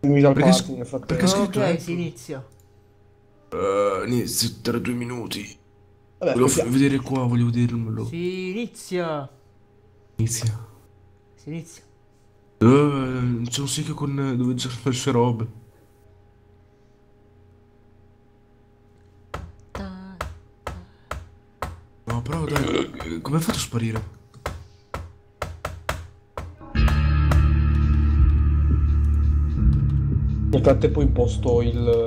Invita al Perché, party nel perché è frattempo. scritto Ok, si Apple? inizia. Inizio tra 2 minuti. Vabbè, Volevo aspettiamo. vedere qua, volevo vedermelo. Si inizia. Inizia. Si inizia. C'è un sito con dove c'è le sue robe. Ta- No, però dai, come hai fatto a sparire? Nel frattempo imposto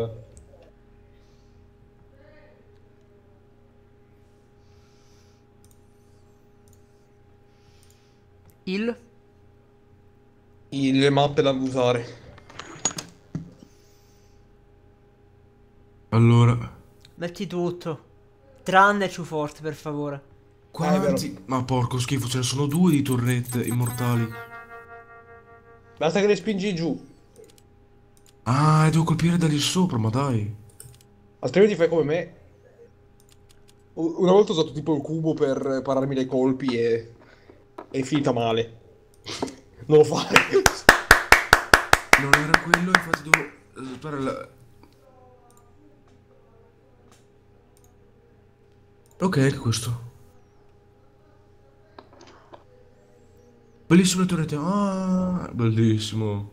Il. le mappe da usare. Allora, Metti tutto. Tranne Ciuforte, per favore. È vero. quanti? Ma porco schifo, ce ne sono due di torrette immortali. Basta che le spingi giù. Ah, devo colpire da lì sopra, ma dai. Altrimenti fai come me. Una volta ho usato tipo il cubo per pararmi dai colpi e è finita male. Non lo fare. Non era quello, infatti devo sparare la... Ok, anche questo. Bellissimo le torrette. Ah, bellissimo.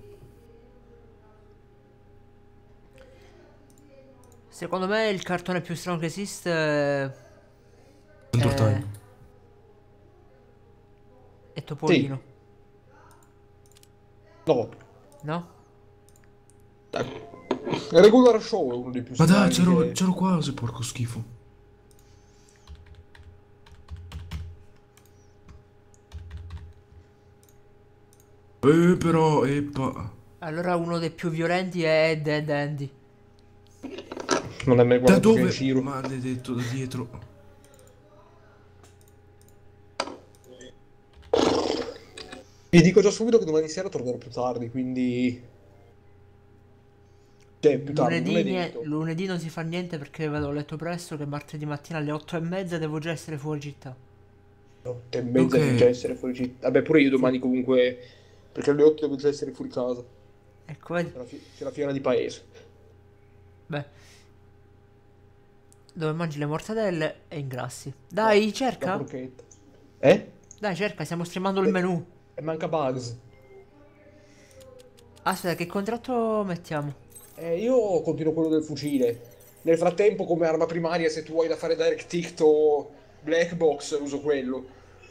Secondo me il cartone più strano che esiste Centaur è, Time. è Sì, Topolino, no. no? Dai. Il Regular Show è uno dei più Ma dai, strani c'ero che... c'ero quasi, porco schifo. Però, eppa. Allora uno dei più violenti è Dead Andy. Non hai mai Da guardato dove? Kenshiro. Maledetto, da dietro. Vi dico già subito che domani sera tornerò più tardi, quindi... Cioè, più tardi, non è detto. Lunedì non si fa niente perché vado a letto presto che martedì mattina alle 8:30 devo già essere fuori città. 8:30 Ok. devi già essere fuori città. Vabbè, pure io Sì, domani comunque, perché alle 8 devo già essere fuori casa. ecco, vedi? C'è la fiera di paese. Beh, dove mangi le mortadelle e ingrassi. No, Dai, la cerca. porchetta. Eh? Dai, cerca, stiamo streamando il menù. E manca Bugs. Aspetta, che contratto mettiamo? Io continuo quello del fucile. Nel frattempo, come arma primaria, se tu hai da fare DirectX o Black Box, uso quello.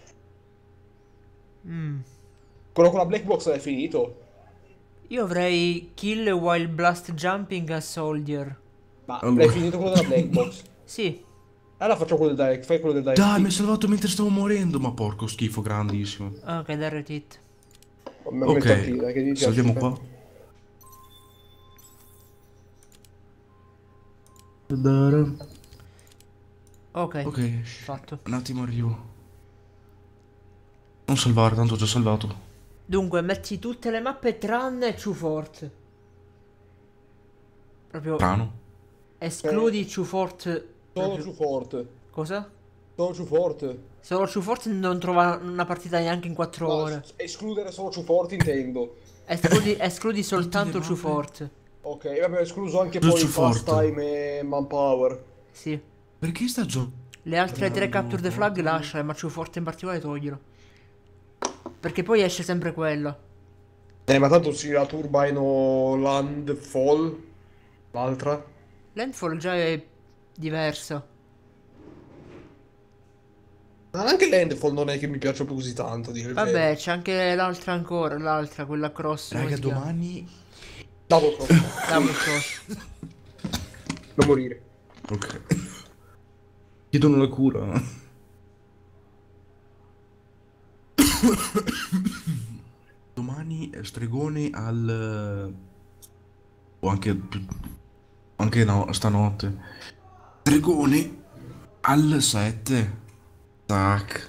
Mm. Quello con la Black Box l'hai finito? Io avrei kill while blast jumping a soldier. Ma l'hai Allora. finito quello della Black Box? Sì. Allora faccio quello del Direct, fai quello del Dai, mi hai DirectX. salvato mentre stavo morendo. Ma porco schifo, grandissimo. Ok, dai, retit. Mi Ok, metto anche io, dai, che mi piace. salviamo qua. Da-da. Ok, Ok, fatto. un attimo arrivo. Non salvare, tanto ho già salvato. Dunque, metti tutte le mappe tranne Ciufort. Proprio Strano. Eh, escludi Ciufort. Solo Proprio. più forte. Cosa? Solo più forte. Solo Ciufort non trova una partita neanche in 4 No, ore. escludere solo più forte intendo. Escludi Tutte le soltanto mappe. Ciufort. Ok, vabbè, ho escluso anche Giusto poi Fast forte. Time e Manpower. Sì. Perché sta Le altre 3 giocando capture the flag Portal? lasciale, ma Ciufort in particolare toglielo. Perché poi esce sempre quella. Ma tanto sì, la Turbine o Landfall, l'altra. Landfall già è diversa. Ma anche Landfall non è che mi piace più così tanto, a dire il vero. Vabbè, c'è anche l'altra ancora, l'altra, quella cross, come Raga, si chiama? domani... Double Cross. Double cross. Non morire. Ok. Chiedono la cura. Domani stregone al... O anche... Anche no, stanotte. Stregone al 7. Tac.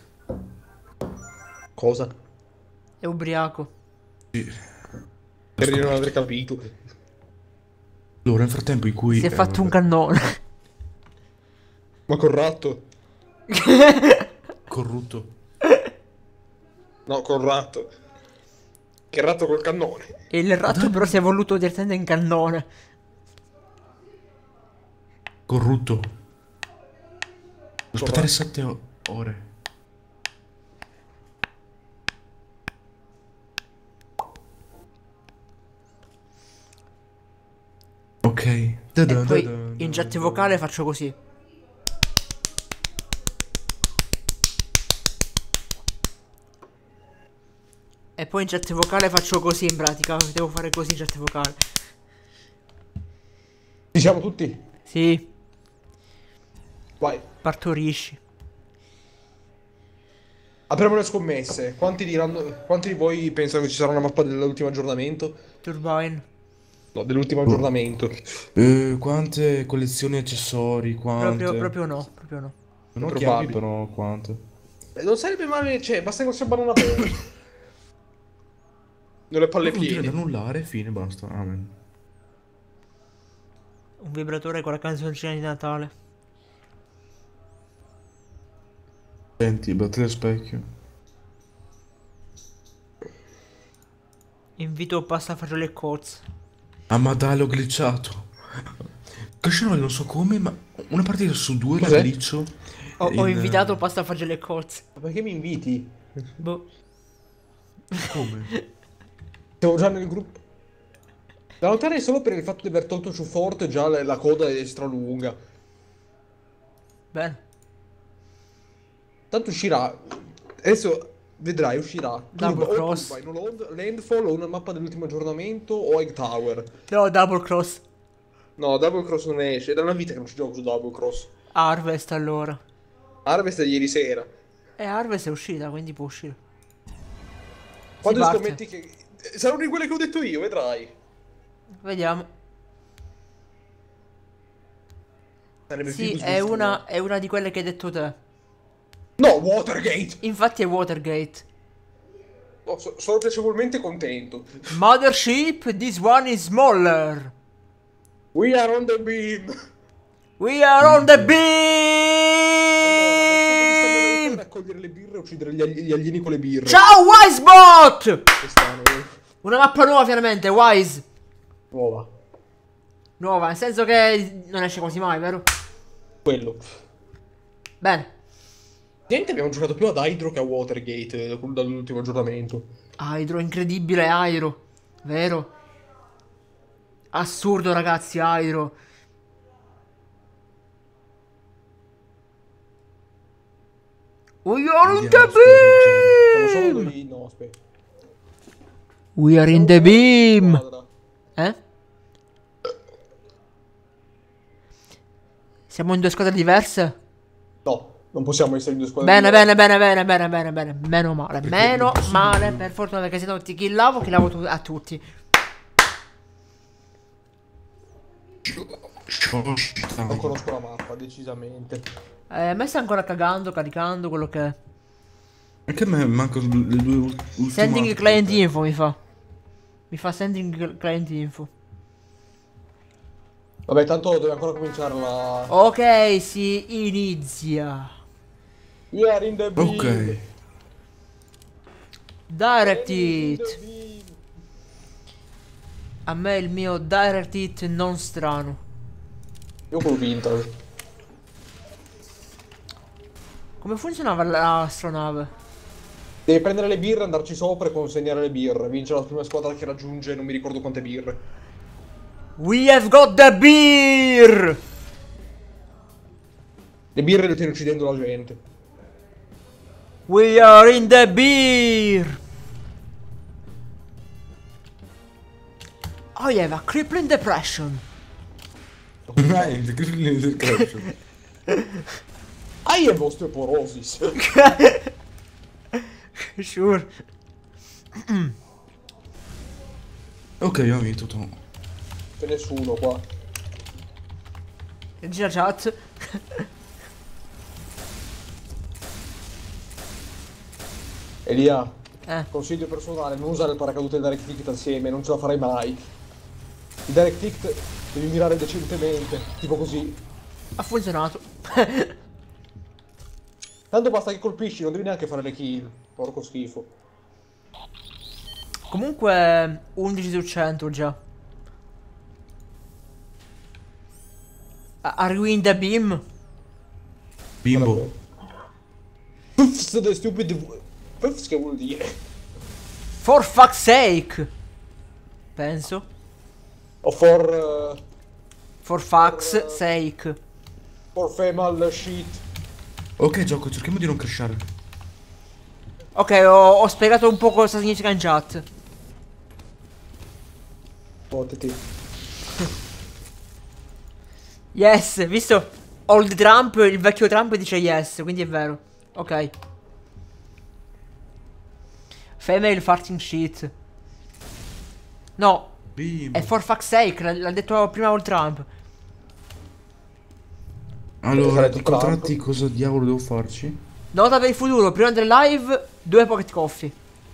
Cosa? È ubriaco. Sì. Per non aver capito. Allora, nel frattempo in cui... Si è fatto un vabbè, cannone. Ma col ratto? corrutto. No, col ratto. Che ratto col cannone. E il ratto però si è evoluto direttamente in cannone. Corrutto. Devo aspettare 7 ore. Ok. E poi in jet vocale faccio così. E poi in jet vocale faccio così in pratica. Devo fare così in jet vocale. Ci siamo tutti? Sì, Vai. partorisci. Apriamo le scommesse. Quanti di voi pensano che ci sarà una mappa dell'ultimo aggiornamento? Turbine. No, dell'ultimo aggiornamento. Quante collezioni accessori, quante? Proprio no, proprio no. Non chiavi Probabile. però quante. Non sarebbe male, cioè, basta che non sia banana per. Non le palle Vuol dire da piene. annullare, fine, basta. Amen. Un vibratore con la canzoncina di Natale. Senti, batteria specchio. Invito pasta, fagioli e cozze. Ah, ma dai, l'ho glitchato. Cascinoli non so come, ma una partita su due la Cos'è? glitcho. Ho invitato pasta, fagioli e cozze. Ma perché mi inviti? Boh. Come? Siamo già nel gruppo. Da notare solo per il fatto di aver tolto su forte già la coda è stra lunga. Bene. Tanto uscirà. Adesso vedrai, uscirà. Double cross. Turbine, Landfall o una mappa dell'ultimo aggiornamento o Egg Tower. No, double cross. No, Double Cross non esce. È da una vita che non ci gioco su Double Cross. Harvest allora. Harvest è di ieri sera. Harvest è uscita, quindi può uscire. Quando parte. scommetti che. Sarà una di quelle che ho detto io, vedrai. Vediamo. Sarebbe Sì, figo è su è una di quelle che hai detto te. No, Watergate! Infatti è Watergate. No, sono piacevolmente contento. Mothership, this one is smaller. We are on the beam! We are on the Allora, beam. a raccogliere le birre e uccidere gli alieni con le birre. Ciao Wisebot! Che strano, Una mappa nuova finalmente, Wise. nuova. Nuova, nel senso che non esce quasi mai, vero? Quello. Bene. Niente, abbiamo giocato più ad Hydro che a Watergate dall'ultimo aggiornamento. Hydro, incredibile Hydro. Vero? Assurdo ragazzi, Hydro. We are in the Siamo solo beam. noi. No, aspetta. We are in the beam. Eh? Siamo in due squadre diverse? No, non possiamo essere in due squadre. Bene, bene, bene, bene, bene, bene, bene. Meno male, meno male. Per fortuna, perché se no ti killavo a tutti. Non conosco la mappa, decisamente. Me sta ancora cagando, caricando, quello che è. Anche a me mancano le due ultime. Sending client info mi fa. Mi fa sending client info. Vabbè, tanto deve ancora cominciare la. Ok, si inizia. We are in the beam. Ok. Direct In the hit. beam. A me il mio direct hit non strano. Io quello vintage. Come funzionava l'astronave? Devi prendere le birre, andarci sopra e consegnare le birre. Vince la prima squadra che raggiunge non mi ricordo quante birre. We have got the beer! Le birre le tieni uccidendo la gente. We are in the beer! I have a crippling depression. I have osteoporosis. Sure. Ok, ho vinto tu. C'è nessuno qua. Gira chat. Elia, Eh. consiglio personale, non usare il paracadute e il direct ticket assieme, non ce la farai mai. Il direct ticket devi mirare decentemente, tipo così. Ha funzionato. Tanto basta che colpisci, non devi neanche fare le kill. Porco schifo. Comunque 11 su 100 già. Are we in the beam? Bimbo. Puffs the stupid. Puffs che vuol dire? For fuck's sake. Penso. O for. For fuck's sake. For female shit. Ok, gioco, cerchiamo di non crashare. Ok, ho spiegato un po' cosa significa in chat. Potiti. Yes, visto Old Trump, il vecchio Trump dice yes, quindi è vero. Ok. Female farting shit. No, Bimbo. è for fuck's sake, l'ha detto prima Old Trump. Allora, Trump. i contratti cosa diavolo devo farci? Nota per il futuro, prima del live, 2 pocket coffee.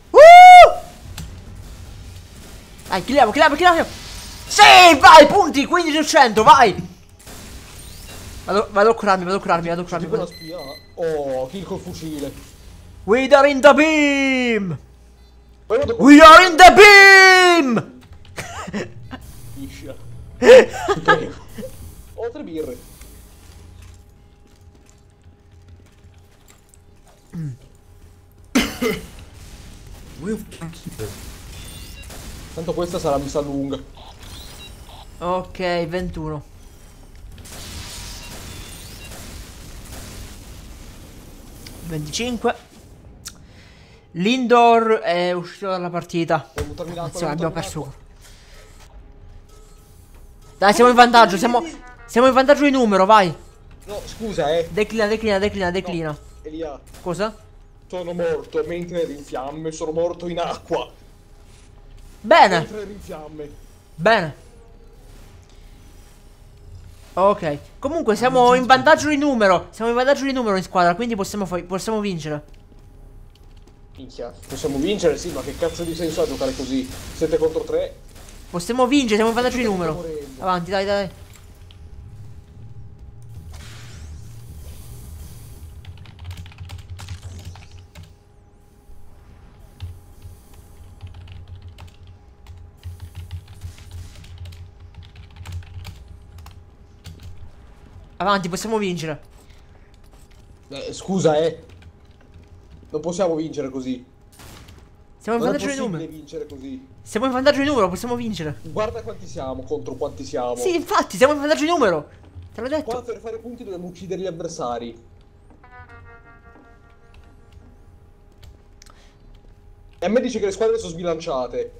Dai, killiamo. Sì, vai, punti, 15 su 100, vai. Vado a curarmi. Tipo una spia. Oh, kill col fucile. We are in the beam. Poi vado con. We are in the beam. Piscia. Ti prego. Ho 3 birre. Tanto questa sarà messa lunga. Ok, 21. $25. Lindor è uscito dalla partita. Devo buttarmi l'acqua. Attenzione, abbiamo perso. Dai, siamo in vantaggio. Siamo in vantaggio di numero, vai. No, scusa, Declina. No, Elia, Cosa? sono morto mentre ero in fiamme. Sono morto in acqua. Bene. Mentre ero in fiamme. Bene. Ok. Comunque siamo in vantaggio di numero. Siamo in vantaggio di numero in squadra, quindi possiamo vincere. Minchia, possiamo vincere, sì, ma che cazzo di senso ha giocare così? 7 contro 3? Possiamo vincere, siamo in vantaggio di numero. morendo. Avanti, dai. Avanti, possiamo vincere. Scusa, non possiamo vincere così. Siamo in Non è vantaggio di possibile numero. vincere così. Siamo in vantaggio di numero, possiamo vincere. Guarda quanti siamo contro quanti siamo. Sì, infatti, siamo in vantaggio di numero. Te l'ho detto. Qua per fare punti dobbiamo uccidere gli avversari. E a me dice che le squadre sono sbilanciate.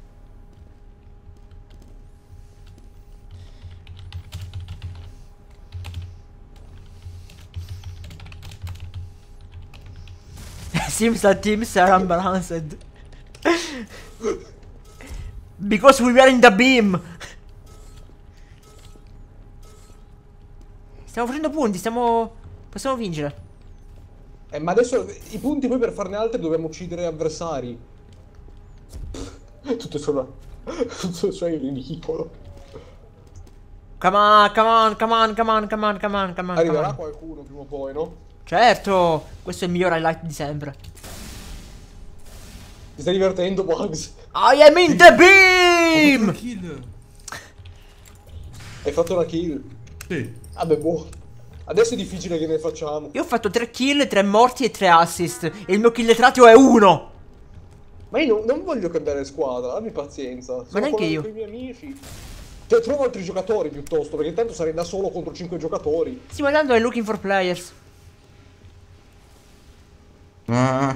Seems that teams are unbalanced. Because we were in the beam. Stiamo facendo punti, possiamo vincere. Ma adesso i punti poi per farne altri dobbiamo uccidere avversari. Tutto solo. Tutto solo ridicolo. Come on. Arriverà qualcuno prima o poi, no? Certo, questo è il miglior highlight di sempre. Ti stai divertendo, Bugs? I am in the Ho beam! fatto una kill. Hai fatto una kill. Sì. Vabbè, boh. Adesso è difficile che ne facciamo. Io ho fatto 3 kill, 3 morti e 3 assist. E il mio kill ratio è 1. Ma io non voglio cambiare squadra, abbi pazienza. Sono neanche io. con i miei amici. Cioè, trovo altri giocatori piuttosto, perché tanto sarei da solo contro 5 giocatori. Sì, ma tanto è looking for players. Ah.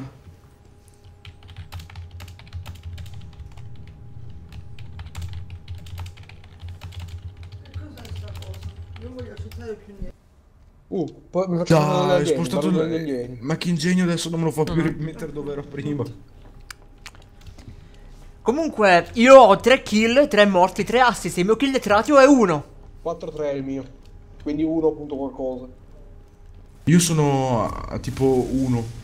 Poi mi faccio Dai, vedere ho spostato gli alieni. Ma che ingegno adesso non me lo fa più rimettere dove ero prima. Comunque, io ho 3 kill, 3 morti, 3 assist. E il mio kill ratio è 1. 4-3 è il mio. Quindi 1 punto qualcosa. Io sono a tipo 1.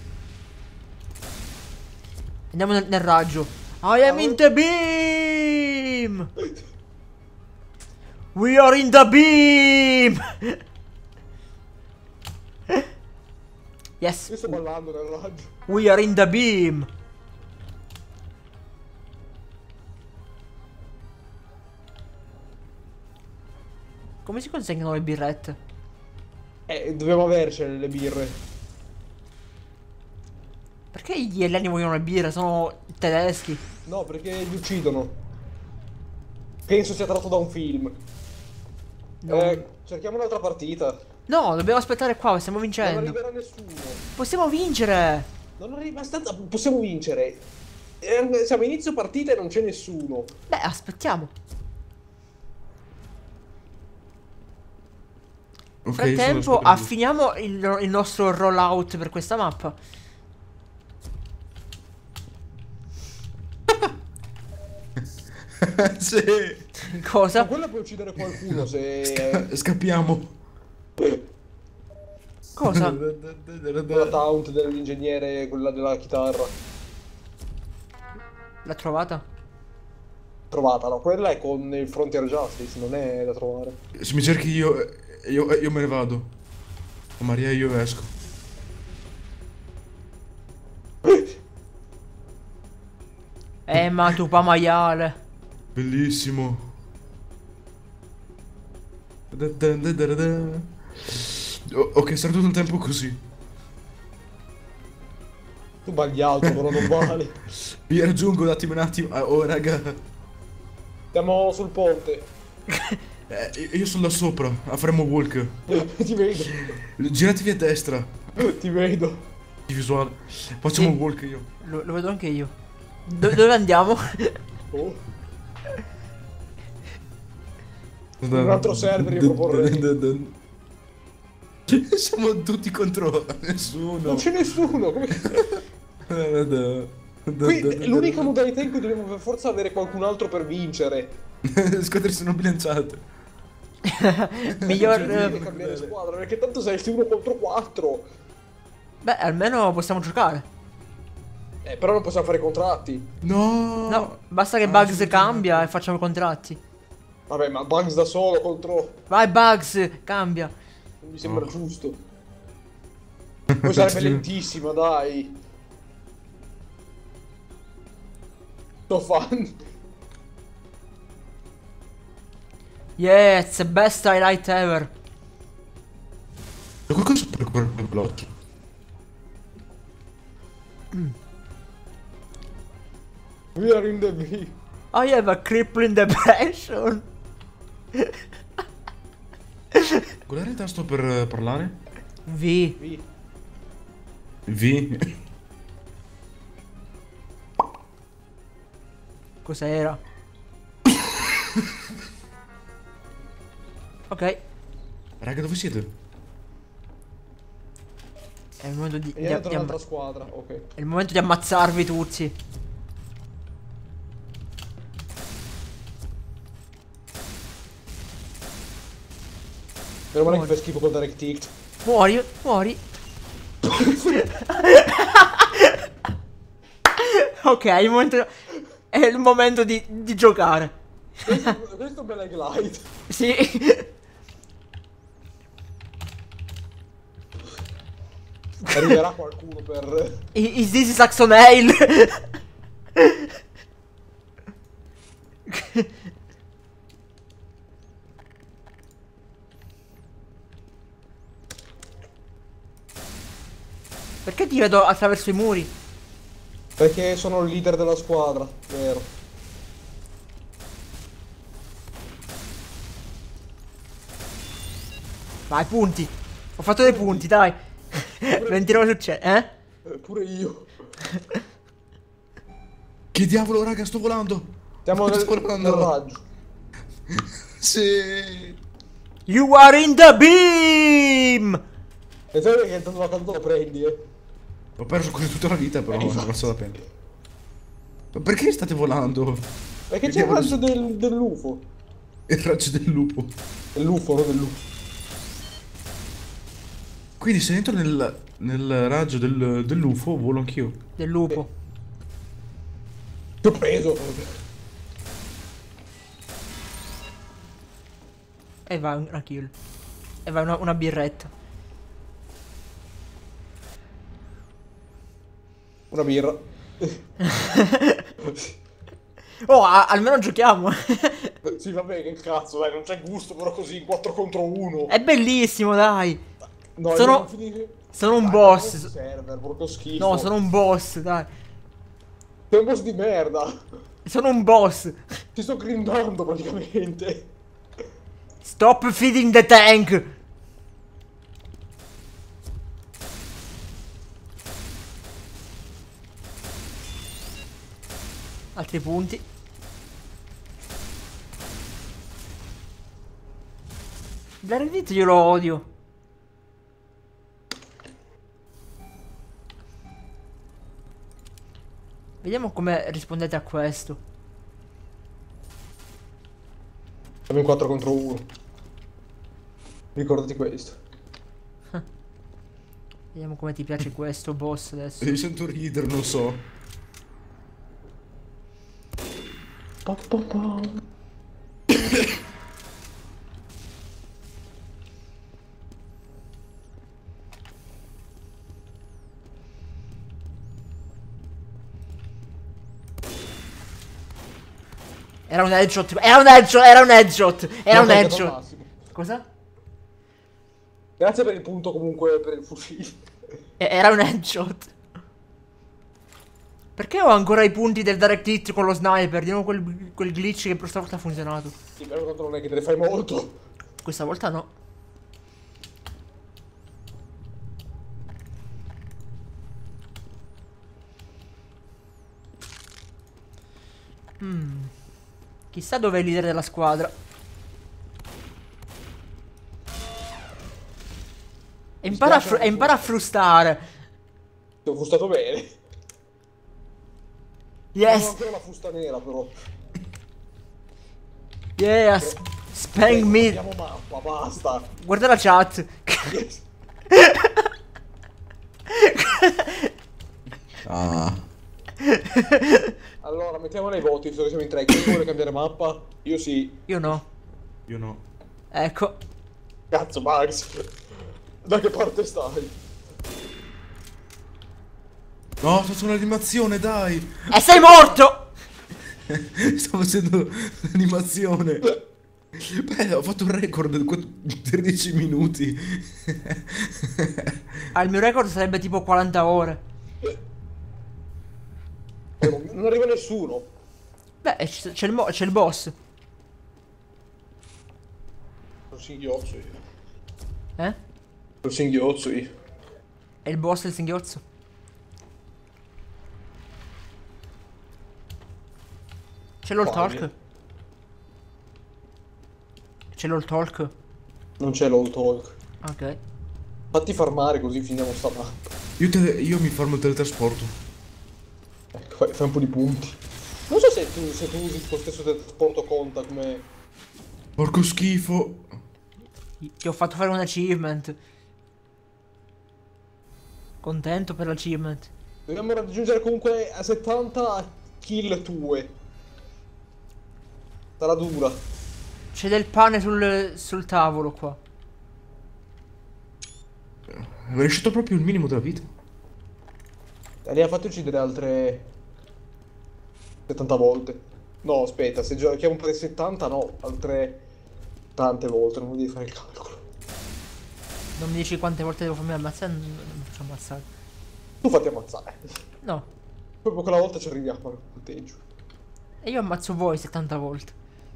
Andiamo nel raggio. I am in the beam! We are in the beam! Yes. Io sto ballando nel raggio. We are in the beam. Come si consegnano le birrette? Dobbiamo avercene le birre. Perché gli alieni vogliono le birre? Sono tedeschi. No, perché li uccidono. Penso sia tratto da un film. No. Cerchiamo un'altra partita. No, dobbiamo aspettare qua, stiamo Non vincendo. arriverà nessuno. Possiamo vincere! Non arriva abbastanza. Possiamo vincere. Siamo a inizio partita e non c'è nessuno. Beh, aspettiamo. Nel Ok, frattempo, sono affiniamo il nostro rollout per questa mappa. Sì. Ma Cosa? quella puoi uccidere qualcuno se. Scappiamo. Cosa? Quella taunt dell'ingegnere, quella della chitarra. L'ha trovata? Trovata, no? Quella è con il Frontier Justice, non è da trovare. Se mi cerchi io me ne vado. Oh, Maria, io esco. Ma tu pa maiale. Bellissimo. Ok, sarà tutto un tempo così. Tu sbagliato, però non vale. Vi raggiungo, datemi un attimo. Oh, raga. Siamo sul ponte. Io sono là sopra, a Fremo Walk. Ti vedo. Giratevi a destra. Ti vedo. Di visuale. Facciamo Sì. un walk io. Lo vedo anche io. Dove andiamo? Oh. Un altro server io proporrei. Siamo tutti contro nessuno. Non c'è nessuno. Qui è l'unica modalità in cui dobbiamo per forza avere qualcun altro per vincere. Squadre sono bilanciate. Miglior. Devi cambiare squadra, perché tanto sei 1 contro 4. Beh, almeno possiamo giocare. Però non possiamo fare contratti. No. No, basta che Bugs cambia e facciamo i contratti. Vabbè, ma Bugs da solo contro. Vai Bugs, cambia. Non mi sembra giusto. Poi sarebbe lentissima, dai. No fan. Yes, best highlight ever. C'è qualcosa per quel blocco? We are in the V. I have a crippling depression. Qual era il tasto per parlare? V. V. V. Cos'era? Ok. Raga, dove siete? È il momento di, E dentro un'altra squadra, ok. è il momento di ammazzarvi tutti. Meno male che fai schifo con Direct Hit. Muori, muori. Ok, è il momento di giocare. Questo è un bel glide. Sì. Arriverà qualcuno per. Is this Saxon Ale? Perché ti vedo attraverso i muri? Perché sono il leader della squadra, vero? Vai, punti. Ho fatto dei punti, dai. 29 su 100, eh? Pure io. Che diavolo, raga, sto volando. Stiamo nel raggio. Sì. You are in the beam! E sai che tanto lo prendi, eh? Ho perso quasi tutta la vita, però non infatti. valsa la pena. Ma perché state volando? Perché Che c'è il diavolo- raggio dell'UFO. Il raggio del lupo. Dell'UFO, non dell'UFO. Quindi se entro nel raggio dell'UFO volo anch'io. Del lupo. Ti ho preso. E vai una kill. E vai una birretta. Una birra. Oh, almeno giochiamo. Sì, vabbè, che cazzo, dai, non c'è gusto però così in 4 contro 1. È bellissimo, dai. No, Sono- devo finire... sono un Dai, boss. non server, porco schifo. No, sono un boss, dai. Sei un boss di merda. Sono un boss. Ti sto grindando praticamente. Stop feeding the tank. Altri punti. Reddit io lo odio. Vediamo come rispondete a questo. Siamo in 4 contro 1. Ricordati questo. Vediamo come ti piace questo boss adesso. Io sento ridere, non so. Pa, pa, pa. Era un headshot. Era un headshot. Era un headshot. Era un No, al headshot. massimo. Cosa? Grazie per il punto comunque per il fucile. Era un headshot. Perché ho ancora i punti del direct hit con lo sniper? Di nuovo quel glitch che per stavolta ha funzionato. Sì, però tanto non è che te ne fai molto. Questa volta no. Chissà dove è il leader della squadra. E impara a frustare. Ti ho frustato bene. Non ho Yes. ancora la frusta nera però. Yeah. Spang me. Andiamo mappa, basta. Guarda la chat. Yes. Ah. Allora, mettiamo nei voti, visto che siamo in 3. Chi vuole cambiare mappa? Io sì. Io no. Io no. Ecco. Cazzo, Bugs. Da che parte stai? No, sto facendo un'animazione, dai. E sei morto. Sto facendo l'animazione. Beh, ho fatto un record 13 minuti. Ah, il mio record sarebbe tipo 40 ore. Non arriva nessuno. Beh, c'è il boss. Sono singhiozzo io. Eh? Sono singhiozzo io. È il boss del singhiozzo. C'è l'all talk? C'è l'all talk? Non c'è l'all talk. Ok. Fatti farmare così finiamo sta mappa. Io mi farmo il teletrasporto. Ecco, fai un po' di punti. Non so se tu usi il tuo stesso trasporto conta come... Porco schifo. Ti ho fatto fare un achievement. Contento per l'achievement. Dobbiamo raggiungere comunque a 70 kill tue. Sarà dura. C'è del pane sul tavolo qua. Avrei scelto proprio il minimo della vita. E li ha fatto uccidere altre 70 volte. No, aspetta, se giochiamo per 70, no, altre tante volte, non devi fare il calcolo. Non mi dici quante volte devo farmi ammazzare? Non mi faccio ammazzare. Tu fatti ammazzare. No. Proprio quella volta ci arriviamo al punteggio. E io ammazzo voi 70 volte.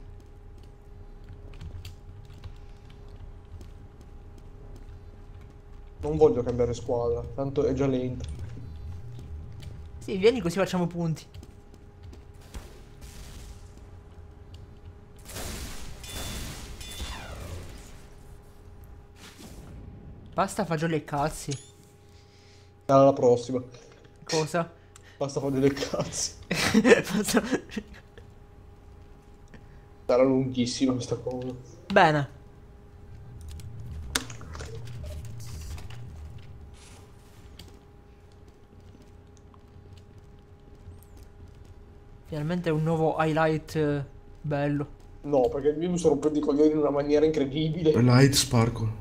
Non voglio cambiare squadra, tanto è già lenta. Sì, vieni così facciamo punti. Basta fagioli e cazzi. Alla prossima. Cosa? Basta fare delle cazzi. Basta- Sarà lunghissima questa cosa. Bene. Finalmente un nuovo highlight bello. No, perché io mi sto rompendo i coglioni in una maniera incredibile. Light Sparkle.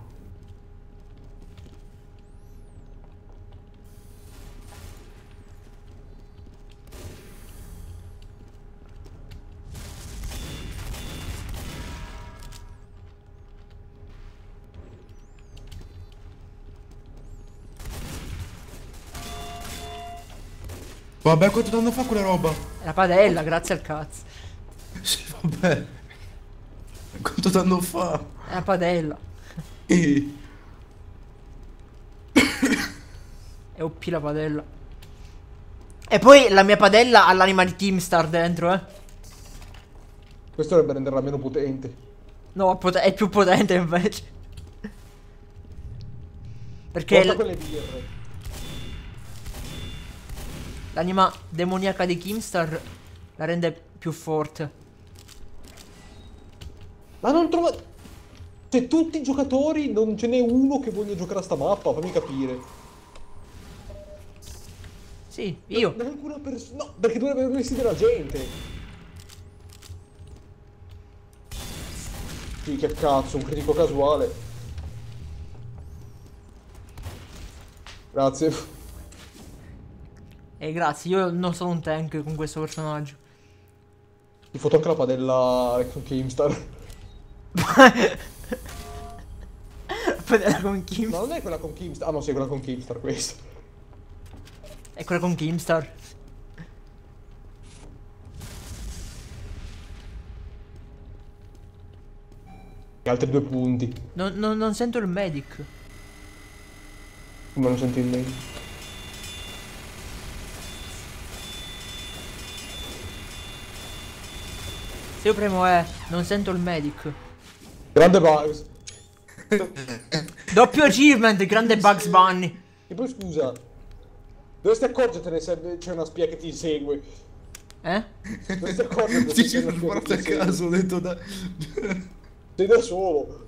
Vabbè, quanto danno fa quella roba? È la padella, grazie al cazzo. Sì, vabbè. Quanto danno fa? È la padella. Eh. È OP la padella. E poi la mia padella ha l'anima di Keemstar dentro, eh. Questo dovrebbe renderla meno potente. No, è più potente invece. Perché Porta quelle birre. l'anima demoniaca di Keemstar la rende più forte. Ma non trova... Cioè, tutti i giocatori, non ce n'è uno che voglia giocare a sta mappa, fammi capire. Sì, io. Neanche una persona... No, perché dovrebbe aversi della gente. Sì, che cazzo, un critico casuale. Grazie. Grazie, io non sono un tank con questo personaggio. Ti foto anche la padella con Keemstar. Padella con Keemstar. No, non è quella con Keemstar. Ah no, sì, è quella con Keemstar questa. È quella con Keemstar. E altri 2 punti. Non sento il medic. Come non senti il name? Se io premo non sento il medic. Grande Bugs. Doppio achievement, grande Bugs Bunny. E poi scusa. Dovresti accorgertene se c'è una spia che ti insegue. Dovresti accorgertene Ti se c'è giro una spia che ti sparato a insegue. caso, ho detto da... Sei da solo.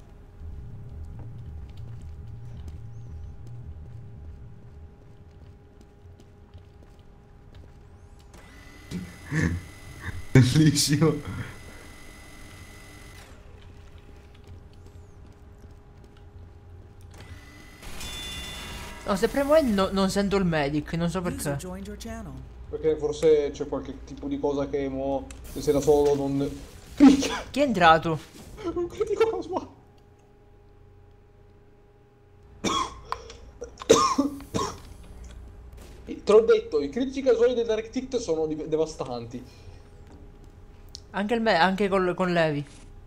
Bellissimo. No, se premo non sento il medic, non so perché. Perché forse c'è qualche tipo di cosa che mo... Se sei da solo non... Picchia! Chi è entrato? Un critico casuale. Te l'ho detto, i critici casuali del Direct Hit sono devastanti. Anche con Levi.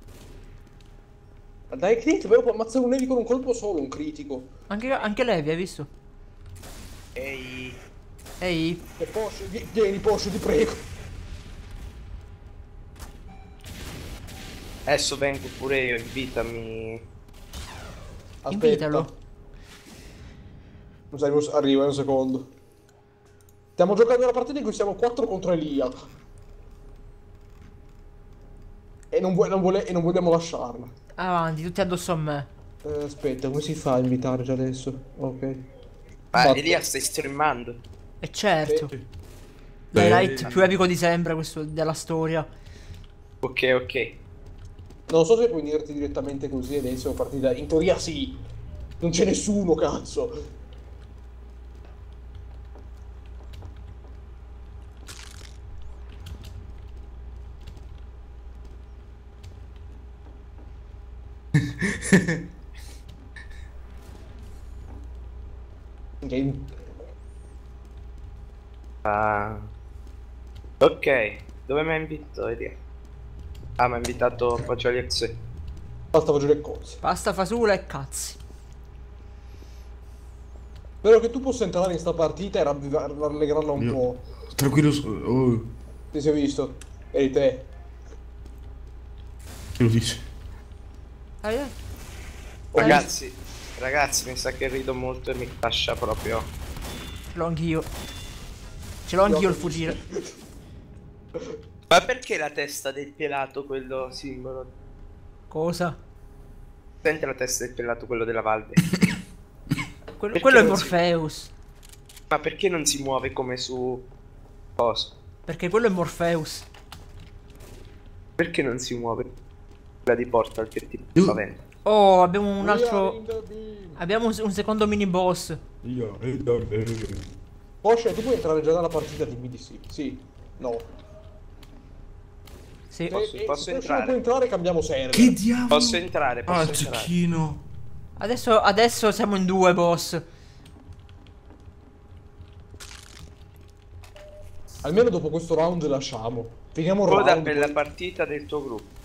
Al Direct Hit però può ammazzare un Levi con un colpo solo, un critico. Anche Levi, hai visto? Ehi, Ehi, E Porsche, vieni Porsche, ti prego. adesso vengo pure io, invitami. Aspetta. invitalo. Non sai, arriva in un secondo. Stiamo giocando una partita in cui siamo 4 contro Elia. E non vogliamo lasciarla. Avanti, tutti addosso a me. Aspetta, come si fa a invitare già adesso? Ok. Ma Fatto. Elia stai streamando? E certo. Sì. L'highlight più epico di sempre, questo della storia. Ok, ok. Non so se puoi unirti direttamente così ed inizio partita. In teoria sì. Non c'è nessuno, cazzo. Game. Ah. Ok, dove mi ha invitato Elia? Ah, mi ha invitato Fagioli X. Basta faccio le cose. Pasta, fasula e cazzi. Spero che tu possa entrare in sta partita e rallegrarla un po'. Tranquillo. Oh, Ti sei visto? Eri te. che lo dici? Ragazzi, mi sa che rido molto e mi lascia proprio. Ce l'ho anch'io. Ce l'ho anch'io il fucile. Ma perché la testa del pelato, quello simbolo? Cosa? Senti la testa del pelato, quello della Valve. Quello è non si- Morpheus. Ma perché non si muove come su... Cosa? Perché quello è Morpheus. Perché non si muove? Quella di Portal che ti spaventa. Oh, abbiamo un We are altro. in the beam. Abbiamo un secondo mini boss. Porsche, tu puoi entrare già dalla partita, dimmi di sì. Sì. No. Sì. Posso Se Porsche non entrare? può entrare, cambiamo server. Che diavolo? Posso entrare, Ah, posso il entrare. cecchino. Adesso siamo in due boss. Almeno dopo questo round lasciamo. Finiamo il Coda round. per poi- la partita del tuo gruppo.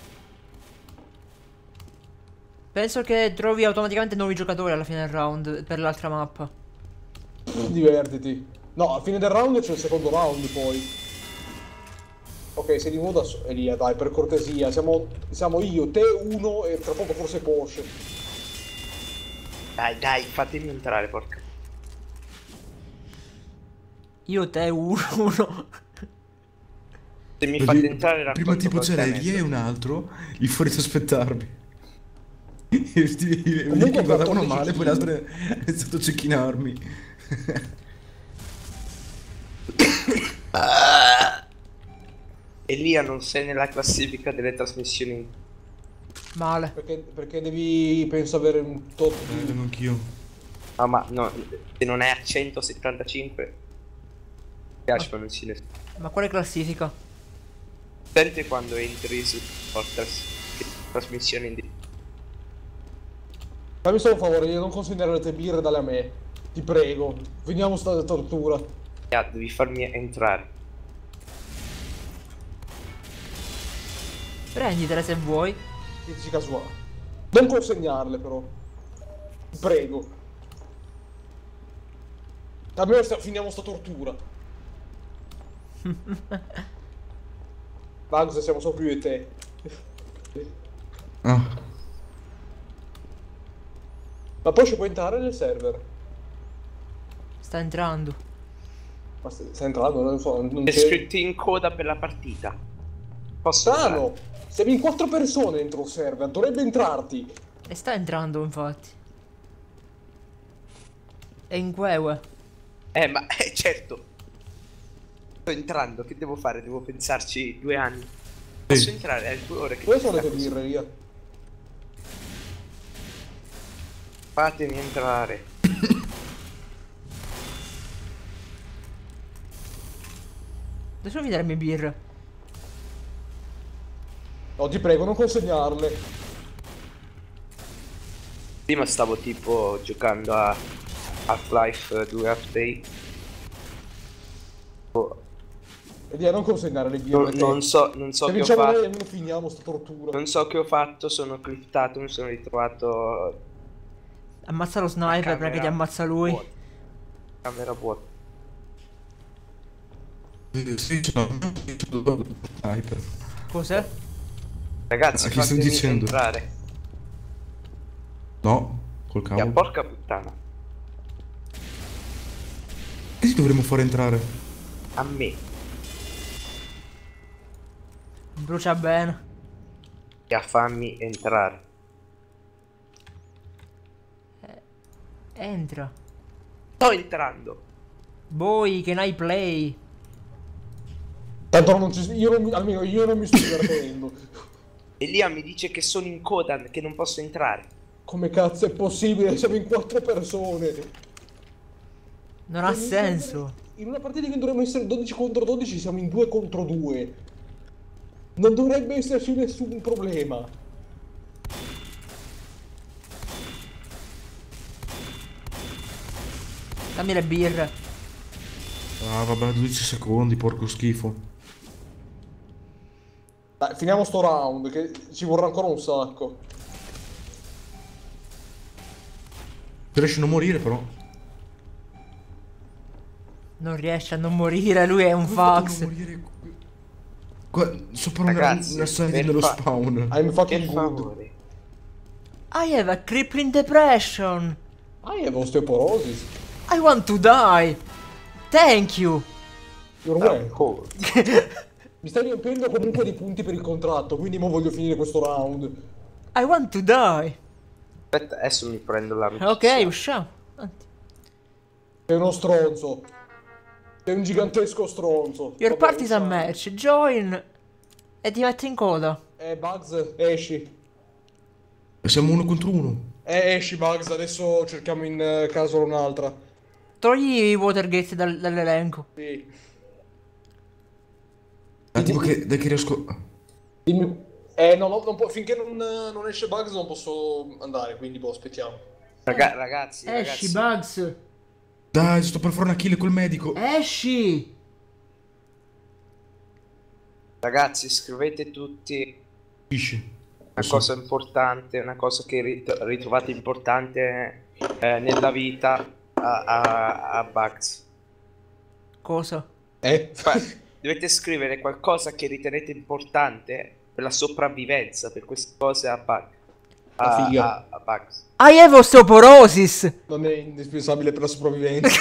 Penso che trovi automaticamente nuovi giocatori alla fine del round per l'altra mappa. Divertiti. No, a fine del round c'è il secondo round poi. Ok, sei di nuovo da Elia, dai, per cortesia. Siamo io, te, uno e tra poco forse Porsche. Dai, fatemi entrare, porca. Io, te, uno. Se mi fate entrare Prima raccolgo tipo c'era contenente. Elia e un altro, lì fuori ad aspettarmi. Lì Comunque che guardavano 14 male, poi kill. l'altro è iniziato a cecchinarmi. Elia, non sei nella classifica delle trasmissioni. Male. Perché devi, penso, avere un tot di... Vedo anch'io. Ah, ma no, se non è a 175. Piace non si ne Ma quale classifica? sente quando entri su Fortress. Che trasmissioni di. Fammi solo un favore, io non consegnare le tue birre dalle a me. Ti prego, finiamo sta tortura. Devi farmi entrare. Prenditele se vuoi. Che dici casuale. Non consegnarle però. Ti prego. Almeno finiamo sta tortura. Bugs, siamo solo più io e te. Ah, Ma poi ci puoi entrare nel server. Sta entrando. Ma stai entrando, non so, non È c'è... scritto in coda per la partita. Posso Strano! entrare? Siamo in 4 persone dentro il server, dovrebbe entrarti. E sta entrando, infatti. È in Queue. Ma certo. Sto entrando, che devo fare? Devo pensarci 2 anni. Posso sì. entrare? È 2 ore che Dove mi sono le sta tue così. birre, via? Fatemi entrare. Dove sono le mie birre? No, ti prego, non consegnarle. Prima stavo tipo giocando a Half-Life 2 Update. Oh, E via, non consegnare le birre. non so Se che ho vinciamo noi fatto. almeno finiamo sta tortura. Non so che ho fatto, sono cliptato, mi sono ritrovato. Ammazza lo sniper camera perché ti ammazza lui. vuota. Camera vuota. Sì, ce l'ho. Sniper. Cos'è? Ragazzi, Ah, che stai fatemi dicendo? entrare. No, col Ya, cavolo. porca puttana. Che ti dovremmo fare entrare? A me. Brucia bene. Ya, fammi entrare. Entra. Sto entrando. Boy, can I play? Tanto non ci... almeno io non mi sto divertendo. Elia mi dice che sono in coda, che non posso entrare. Come cazzo è possibile? Siamo in 4 persone. Non ha senso. In una partita che dovremmo essere 12 contro 12 siamo in 2 contro 2. Non dovrebbe esserci nessun problema. Dammi le birre. Ah, vabbè, 12 secondi, porco schifo. Dai, finiamo sto round che ci vorrà ancora un sacco. Riesci a non morire, però. Non riesce a non morire, lui è un Come hai fatto a fax. non morire? Qua, sopra Ragazzi, una sede per dello fa- spawn. I'm Che fucking good. favore. I have a crippling depression. I have osteoporosis. I want to die. Thank you. You're Ah, welcome. Mi stai riempiendo comunque di punti per il contratto, quindi mo voglio finire questo round. I want to die. Aspetta, adesso mi prendo la Ok, usciamo. Sei uno stronzo. Sei un gigantesco stronzo. Your Vabbè, partisan usciamo. match. Join. E ti metti in coda. Bugs, esci. Siamo uno contro uno. Esci Bugs, adesso cerchiamo in caso un'altra. Togli i Watergate dall'elenco. Sì. Ah, tipo che, dai che riesco... Dimmi... no, non finché non esce Bugs non posso andare, quindi boh, aspettiamo. Ragazzi, Esci, ragazzi. Bugs. Dai, sto per fare una kill col medico. Esci. Ragazzi, scrivete tutti Capisci? una cosa importante, una cosa che ritrovate importante nella vita a Bugs. Cosa? Dovete scrivere qualcosa che ritenete importante per la sopravvivenza, per queste cose a Bugs. I have osteoporosis! Non è indispensabile per la sopravvivenza.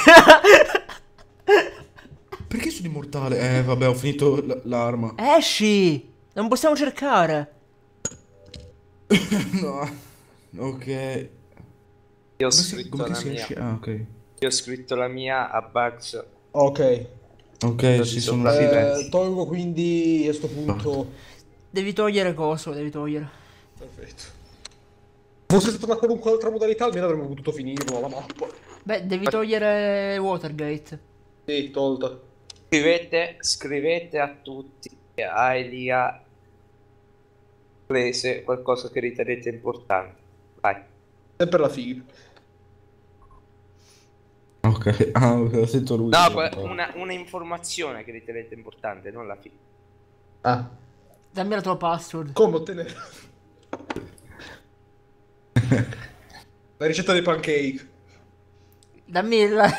Perché sono immortale? Vabbè, ho finito l'arma. Esci! Non possiamo cercare. No. Ok. Io ho Come scritto come la si mia. esce? Ah, ok. Io ho scritto la mia a Bugs. Ok. Ok, sì, sono sopravvivenza. Tolgo quindi a sto punto. Devi togliere coso, devi togliere. Perfetto. Fosse stata una qualunque altra modalità, almeno avremmo potuto finirlo la mappa. Beh, devi togliere Watergate. Sì, tolta. Scrivete a tutti, a Elia, prese qualcosa che ritenete importante. Vai. Sempre la figa. Ok, ho sentito lui. No, una informazione che ritenete importante, non la fine. Ah. Dammi la tua password. Come ottenere? La ricetta dei pancake. Dammi la...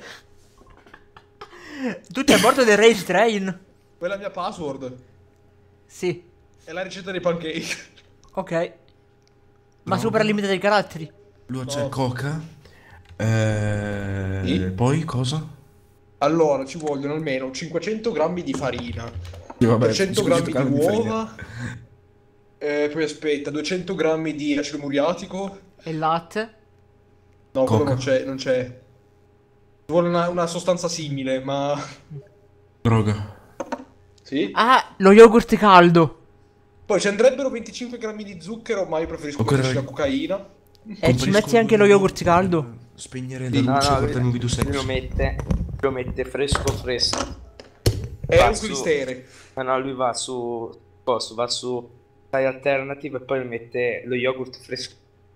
Tu sei a bordo del rail train? Quella è la mia password. Sì. È la ricetta dei pancake. Ok. Ma No. supera il limite dei caratteri. Lui c'è No. coca. Sì? Poi cosa? Allora, ci vogliono almeno 500 grammi di farina, Sì, vabbè, 300 grammi 500 di farina. uova, poi aspetta, 200 grammi di acido muriatico. E il latte. No, quello Coca. non c'è. Ci vuole una sostanza simile, ma... Droga. Sì? Ah, lo yogurt caldo. Poi ci andrebbero 25 grammi di zucchero, ma io preferisco Ok, metterci la raga. cocaina. E ci metti anche lo yogurt caldo? Spegnere Sì. la luce No, e guardare un video lui sexy. lo mette fresco. È Va un su- clistere. No, lui va su Thai Alternative e poi mette lo yogurt fresco.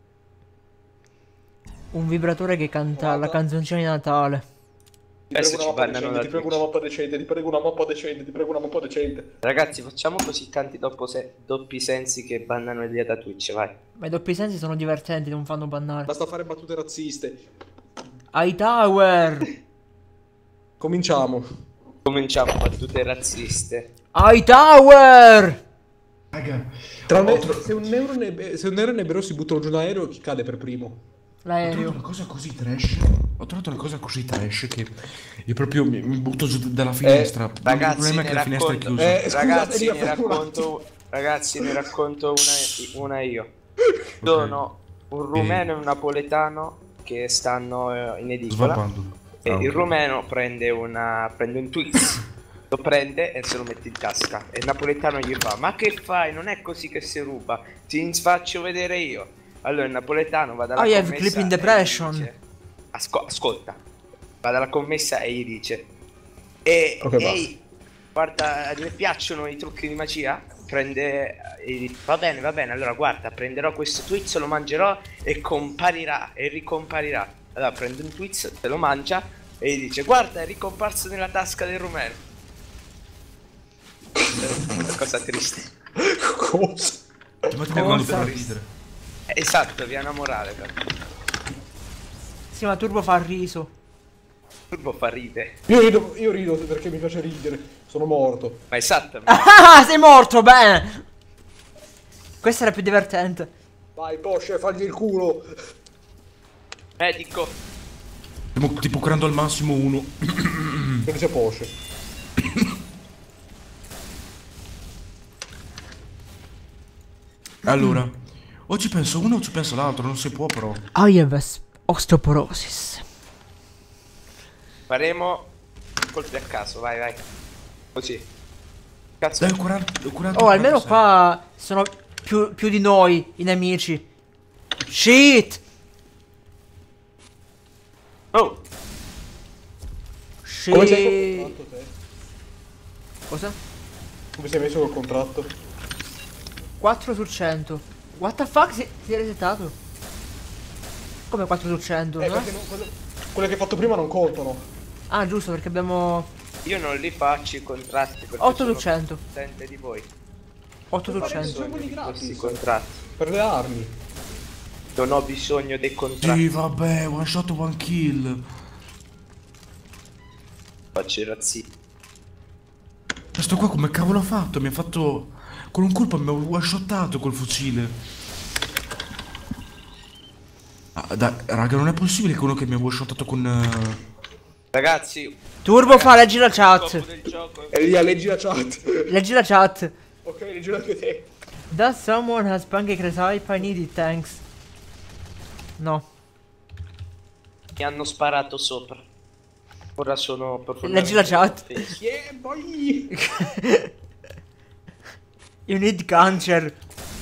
Un vibratore che canta Guarda. la canzoncina di Natale. Ti Adesso prego ci una mappa bannano decente, da ti prego Twitch. una mappa decente, ti prego una mappa decente, ti prego una mappa decente. Ragazzi, facciamo così tanti doppi sensi che bannano Elia da Twitch, vai. Ma i doppi sensi sono divertenti, non fanno bannare. Basta fare battute razziste. Hightower! Cominciamo. Cominciamo battute razziste. Hightower! Raga, Se un nero nebero si butta giù un aereo, chi cade per primo? ho trovato L'aereo. una cosa così trash. Ho trovato una cosa così trash che io proprio mi butto giù dalla finestra. Il Ragazzi, problema è che la finestra è chiusa. Scusate, Ragazzi, ne racconto una io. Sono un rumeno e un napoletano che stanno in edicola. Svappando. E Ah, il ok. rumeno prende un Twix, lo prende e se lo mette in tasca. E il napoletano gli fa: ma che fai? Non è così che si ruba, ti faccio vedere io. Allora il napoletano va dalla I have commessa sleeping e gli depression. dice, ascolta, va dalla commessa e gli dice: Ok, ehi, guarda, le piacciono i trucchi di magia? Prende e dice, va bene, allora guarda, prenderò questo Twix, lo mangerò e comparirà e ricomparirà. Allora prende un Twix, te lo mangia e gli dice: guarda, è ricomparso nella tasca del rumeno. Una cosa triste. Cosa? Ma tipo quando fa ridere. Esatto, via una morale però. Sì, ma Turbo fa il riso. Turbo fa ride. Io rido perché mi piace ridere. Sono morto. Ma esatto. Ah, sei morto, bene! Questa era più divertente. Vai, Porsche, fagli il culo. Medico. Stiamo tipo curando al massimo uno. Perché c'è Porsche. Allora, o ci penso uno o ci penso l'altro, non si può però. I have osteoporosis. Faremo colpi a caso, vai. Così. Cazzo. Dai, ho curato Oh, almeno 46. qua sono più di noi, i nemici. Shit! Oh, Come sei Shit! col contratto te? Cosa? Come sei messo col contratto? 4 su 100. What the fuck? Si è resettato? Come 4 su 100? no? Perché quelle che hai fatto prima non contano. Ah, giusto, perché abbiamo Io non li faccio i contratti perché 8 su sono 100. contente di voi. 8 su Fare 100. bisogno di Questi gratis contratti. per le armi. Non ho bisogno dei contratti. Sì, vabbè, one shot, one kill. Faccio i razzi. Questo qua come cavolo ha fatto? Mi ha fatto... Con un colpo mi ha one shottato col fucile. Ah, dai, raga, non è possibile che uno che mi ha one shottato con... Ragazzi, Turbo fa, leggi la il scopo chat. del gioco è... Elia, leggi la chat. Leggi la chat. Ok, leggi anche te. Does someone has pancake recipe? I need it, thanks. No. Mi hanno sparato sopra. Ora sono Leggi la chat. Yeah, boy. You need cancer.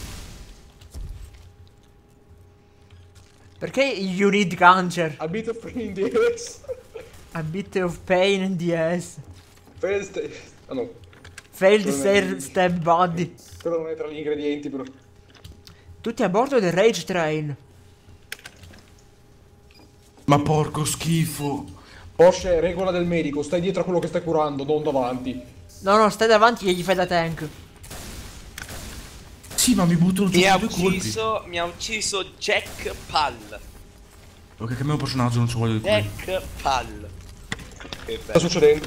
Perché you need cancer? A bit of pain in the ass. A bit of pain in the ass. First... Ah no, Failed Non è- stair step body. quello non è tra gli ingredienti però. Tutti a bordo del Rage Train. Ma porco schifo. Porsche, regola del medico, stai dietro a quello che stai curando, non davanti. No, no, stai davanti e gli fai da tank. Sì, ma mi buttano giù Mi ha con due colpi. ucciso Jack Pal. Ok, che mio personaggio non ci voglio di più. Jack Pal. Che Sta bello. succedendo?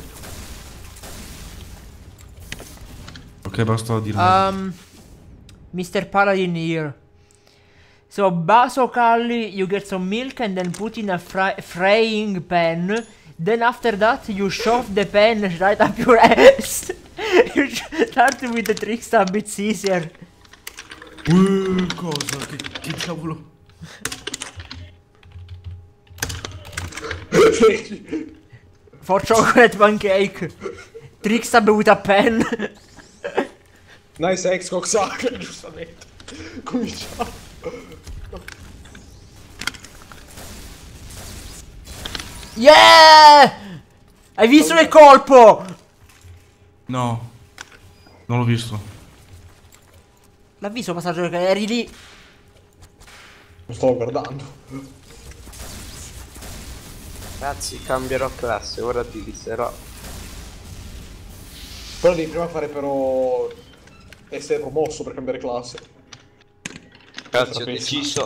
Ok, basta dire. Mr. Paladin here. So, basically, you get some milk and then put in a frying pan. Then after that, you shove the pan right up your ass. You start with the tricks a bit easier. Cosa? Che cavolo? For chocolate pancake. Tricks up with a pen. Nice ex coxacker, giustamente. Cominciamo. Yeah! Hai visto il colpo? No. Non l'ho visto. L'ha visto passaggio che eri lì. Lo stavo guardando. Ragazzi, cambierò classe, ora ti diserò. Però devi prima fare però... essere promosso per cambiare classe. Ragazzi, ho deciso.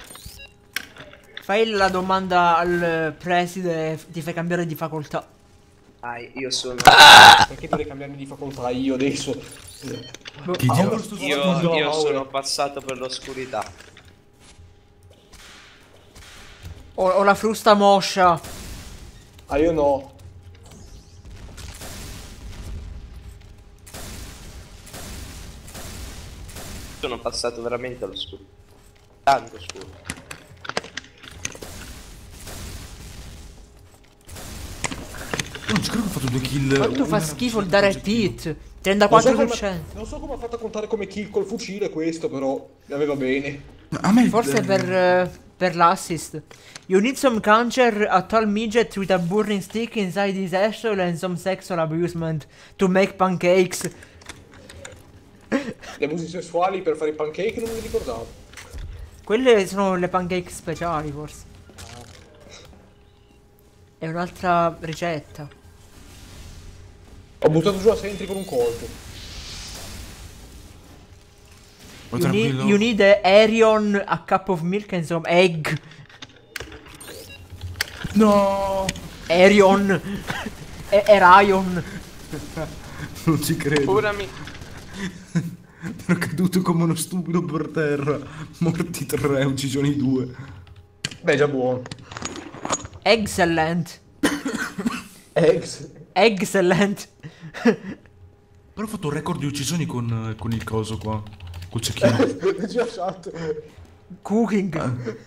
Fai la domanda al preside e ti fai cambiare di facoltà. Io sono... Perché dovrei cambiarmi di facoltà io adesso? Che diavolo sto Io sono passato per l'oscurità. Ho la frusta moscia. Ah, io no. Sono passato veramente all'oscuro. Tanto scuro. Non ci credo che ho fatto 2 kill. Quanto fa Una schifo il era dare pit. 34%. Non so come ha fatto a contare come kill col fucile questo, però mi aveva bene. A me Forse per l'assist. You need some cancer, a tall midget with a burning stick inside his asshole and some sexual abusement to make pancakes. Le abusi sessuali per fare i pancake non me li ricordavo. Quelle sono le pancake speciali, forse. È un'altra ricetta. Ho buttato giù la sentry con un colpo. Oh, tranquillo. You need a Arion, a cup of milk and some egg. No! Arion. Erion. Non ci credo. Ora mi... Ero caduto come uno stupido per terra. Morti 3, uccisioni 2. Beh, già buono. Excellent. Eggs. Excellent. Però ho fatto un record di uccisioni con il coso qua. Col cecchino. Leggi la chat. Cooking.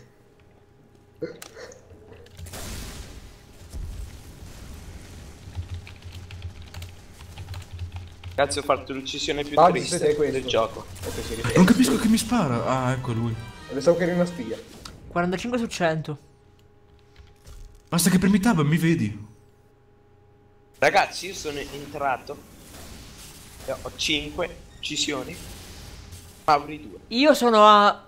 Cazzo, ho fatto l'uccisione più Ah, triste siete questo. del gioco. Ok, sì, Non capisco che mi spara. Ah, ecco lui. pensavo che eri una spia. 45 su 100. Basta che premi tab e mi vedi. Ragazzi, io sono entrato. E ho 5 uccisioni. Mauri 2. Io sono a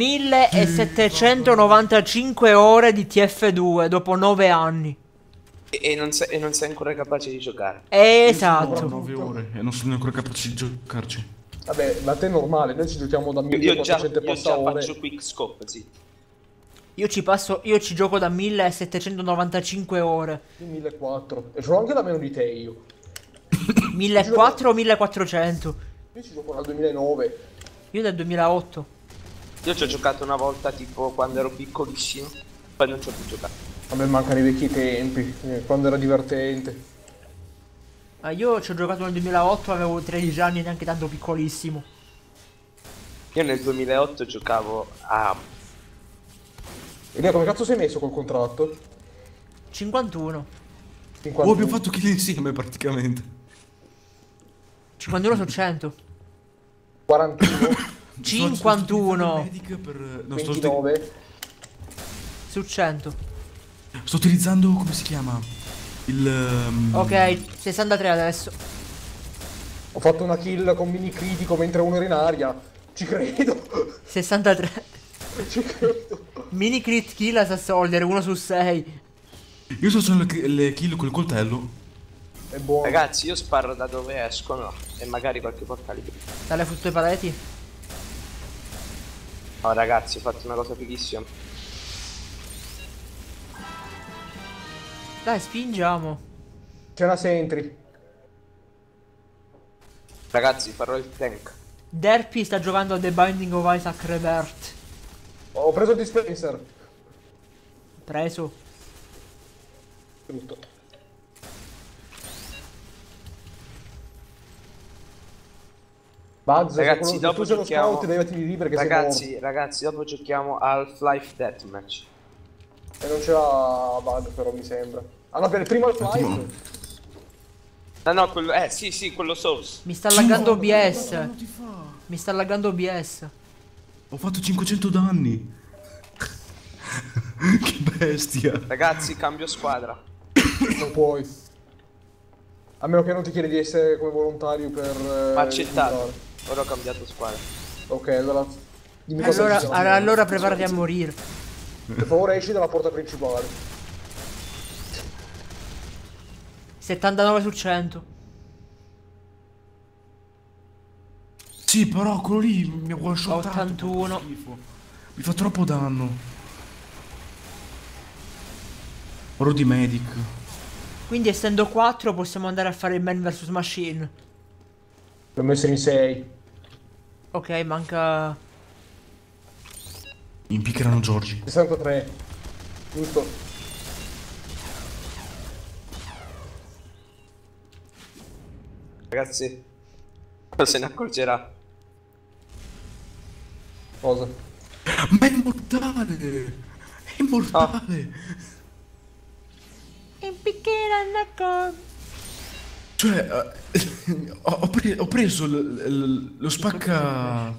1795 ore di TF2 dopo 9 anni. E non sei ancora capace di giocare. Esatto. 9 ore e non sono ancora capace di giocarci. Vabbè, ma te è normale, noi ci giochiamo da Io già 1400 passa ore. faccio quick scope, sì. Io ci gioco da 1795 ore. Io 1400. E ce l'ho anche da meno di te io. 1400 o 1400? Io ci gioco dal 2009. Io dal 2008. Io ci ho giocato una volta tipo quando ero piccolissimo. Poi non ci ho più giocato. A me mancano i vecchi tempi, quando era divertente. Ah, io ci ho giocato nel 2008, avevo 13 anni, neanche tanto piccolissimo. Io nel 2008 giocavo a... Elia, come cazzo sei messo col contratto? 51. 50. Oh, abbiamo fatto kill insieme praticamente. 51 su 100. 41, 51 Medic per... no, 29. su 100. sto utilizzando, come si chiama? Il... Ok, 63 adesso. Ho fatto una kill con mini critico mentre uno era in aria. Ci credo. 63. Ci credo. Mini crit kill a Soldier, 1 su 6. Io sto facendo le kill col coltello. È buono. Ragazzi, io sparo da dove escono e magari qualche portale. Dalle fotte pareti. No, ragazzi, ho fatto una cosa fighissima. Dai, spingiamo. C'è una sentry. Ragazzi, farò il tank. Derpy sta giocando a The Binding of Isaac Rebirth. Ho preso il dispenser. Preso. Brutto. Buzz, Ragazzi, se dopo tu sei lo giochiamo... scout levati di lì perché sei morto. Ragazzi, dopo giochiamo Half-Life Deathmatch. E non c'era bug però mi sembra. Ah no, per il primo Half-Life. No, quello... sì, quello Source. Mi sta laggando OBS. Non ti fa. Mi sta laggando OBS. Ho fatto 500 danni. Che bestia. Ragazzi, cambio squadra. Non puoi. A meno che non ti chiedi di essere come volontario per... Ma accettato. entrare. Ora ho cambiato squadra. Ok, allora... Dimmi cosa Allora, dici. allora preparati a morire. Per favore esci dalla porta principale. 79 su 100. Sì, però quello lì mi ha one-shotato. 81. Schifo. Mi fa troppo danno. Oro di medic. Quindi essendo 4 possiamo andare a fare il Man vs Machine. Dobbiamo essere in 6. Ok, manca... Mi impiccheranno Giorgi. 63. Giusto. Ragazzi, non se ne accorgerà. Cosa? Ma è immortale! È immortale! Cioè, ho preso lo spacca...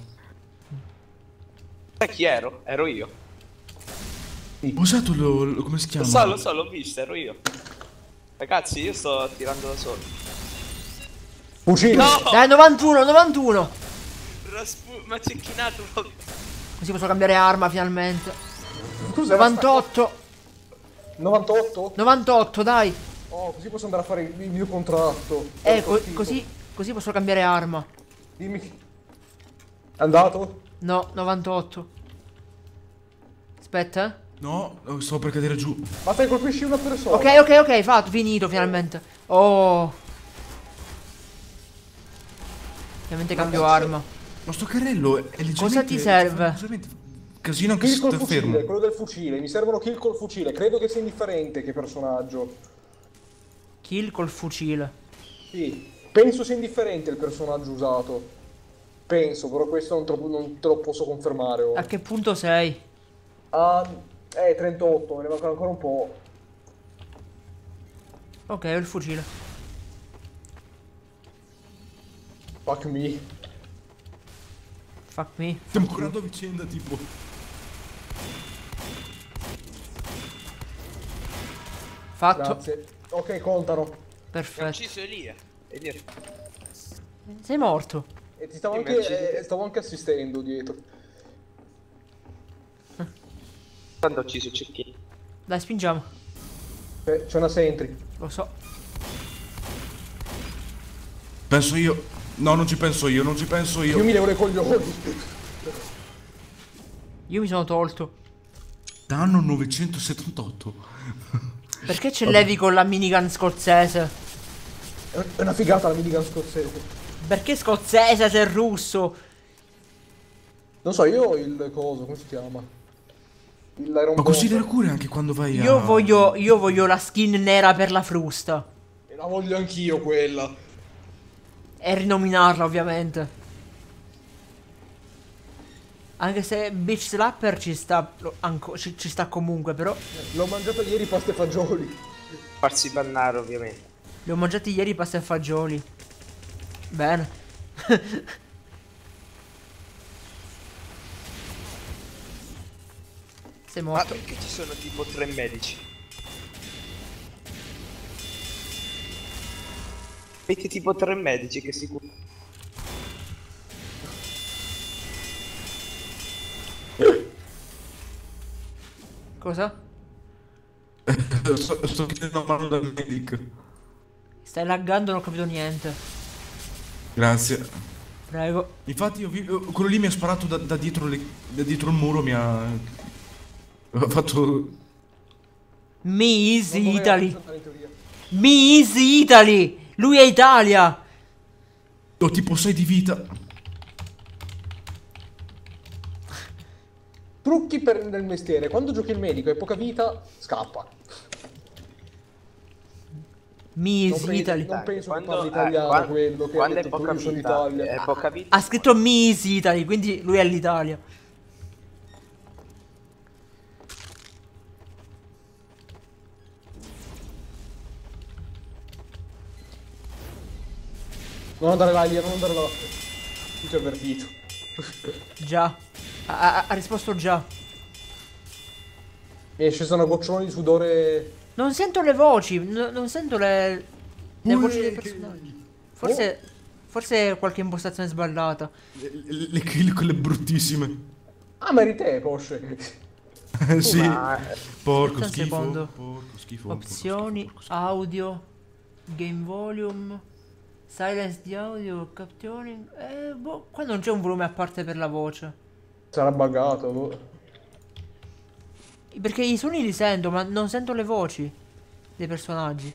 Sai chi ero? Ero io. Ho usato come si chiama? Lo so, l'ho visto, ero io. Ragazzi, io sto tirando da solo. Fucile! No! Dai, 91, 91. Ma c'è chinato proprio. Così posso cambiare arma finalmente. Scusa, 98. 98? 98, dai. Oh, così posso andare a fare il mio contratto. Così posso cambiare arma. Dimmi. È andato? No, 98. Aspetta, eh. No, sto per cadere giù. Ma te colpisci una persona. Ok, fatto, finito finalmente. Oh. Ovviamente cambio arma. Ma sto carrello è leggermente... Cosa ti serve? leggermente casino anche Kill se col sto fucile, fermo. quello del fucile. Mi servono kill col fucile. Credo che sia indifferente che personaggio. Kill col fucile. Sì. Penso sia indifferente il personaggio usato. Penso, però questo non te lo posso confermare ora. A che punto sei? Ah, 38, me ne mancano ancora un po'. Ok, ho il fucile. Fuck me. Fuck me. Stiamo curando a vicenda, tipo... Fatto. Grazie. Ok, contano. Ho Perfetto. ucciso Elia. Elia. Sei morto. E ti stavo Io mi uccidi. stavo anche assistendo dietro. Quando ho ucciso Cecchino. Dai, spingiamo. C'è una sentry. Lo so. Penso io. No, non ci penso io, non ci penso Io io. mi levo le coglioni. Io mi sono tolto. Danno 978. Perché ce levi con la minigun scozzese? È una figata la minigun scozzese. Perché scozzese se è russo? Non so, io ho il coso, come si chiama? L'Iron Ma considera Bomber. pure anche quando vai a... Io voglio la skin nera per la frusta. E la voglio anch'io quella. E rinominarla ovviamente. Anche se Beach Slapper ci sta, ci sta comunque, però. L'ho mangiata ieri pasta e fagioli. Farsi bannare ovviamente. Li ho mangiati ieri pasta e fagioli. Bene. Sei Ma morto. perché ci sono tipo 3 medici? Perché tipo 3 medici che si curano? Cosa? Sto chiedendo una mano dal medico. Stai laggando, non ho capito niente. Grazie. Prego. Infatti quello lì mi ha sparato da dietro, da dietro il muro, mi ha fatto... Miss Non doveva Italy. funzionare in teoria. Miss Italy. Lui è Italia. Ho tipo 6 di vita. Trucchi nel mestiere. Quando giochi il medico e hai poca vita, scappa. Miss Non Italy. Non penso che Quando- parli italiano quando- quello che ha quando è detto poca io sono vita, Italia. è poca vita. Ha scritto Miss Italy, quindi lui è l'Italia. Non andare là, Elia, non andare là. Ti ci ho avvertito. Già. Ha risposto già. Mi è scesa una gocciolona di sudore. Non sento le voci. Non sento le voci dei che- personaggi. Forse è qualche impostazione sbagliata. Le kill quelle bruttissime. Ah, ma eri te, Porsche. Sì. Ma Porco Aspetta un schifo. secondo. Porco schifo. Opzioni, porco schifo. audio, game volume, silence di audio, capturing. Boh, qua non c'è un volume a parte per la voce. Sarà buggato. Boh. Perché i suoni li sento, ma non sento le voci dei personaggi.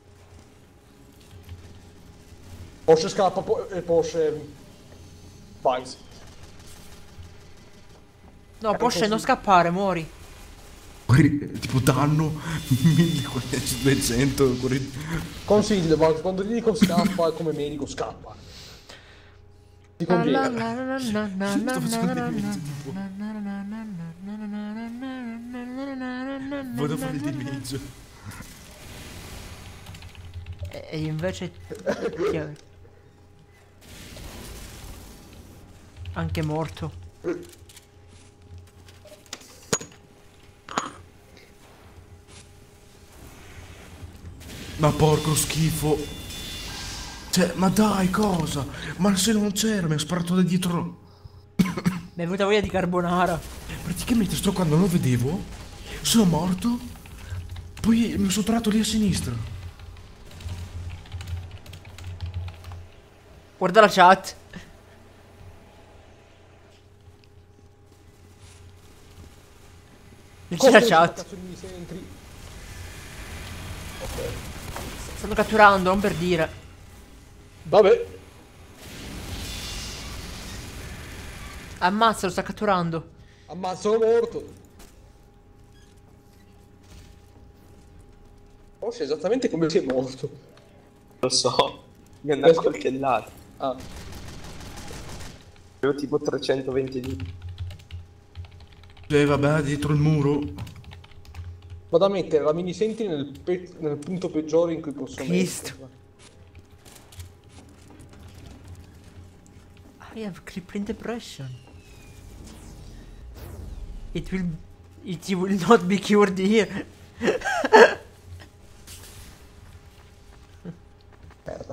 Porsche scappa e Porsche. Bugs. No, Porsche, non scappare, muori. Poi, tipo danno 1200. Consiglio, Bugs, quando gli dico scappa come medico, scappa. Ti conviene. Sto facendo il tipo. Vado a fare il damage. E invece... chi è? Anche morto. Ma porco schifo. Cioè, ma dai, cosa? Ma se non c'era, mi ha sparato da dietro. Mi è venuta voglia di carbonara. Praticamente sto qua non lo vedevo. Sono morto. Poi mi sono trovato lì a sinistra. Guarda la chat. C'è la chat. Cazzo di sentry. Stanno catturando, non per dire. Vabbè. Ammazza, lo sta catturando. Ammazzo, morto. Porsche esattamente come sei morto. lo so, mi hanno accoltellato. Ah. Avevo tipo 320 di... Vabbè, dietro il muro. Vado a mettere la mini sentry nel punto peggiore in cui posso Cristo. metterla. I have crippling depression. It will not be cured here. Merda.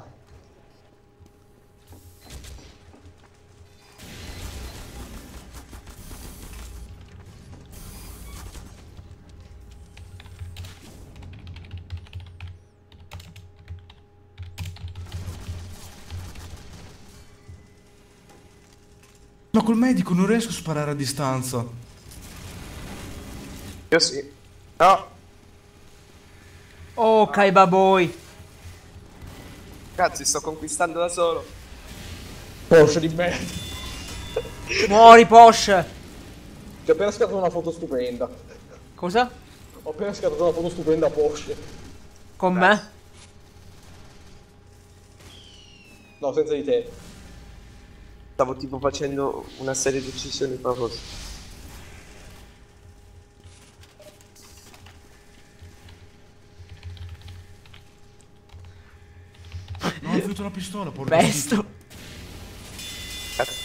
Ma col medico non riesco a sparare a distanza. Io sì. No, Oh, Kaiba Boy. cazzo, sto conquistando da solo. Porsche di merda. Muori, Porsche. Ti ho appena scattato una foto stupenda. Cosa? Ho appena scattato una foto stupenda a Porsche. Con me? No, senza di te. Stavo tipo facendo una serie di uccisioni proprio. No, ho finito la pistola, porca Besto. Cazzo.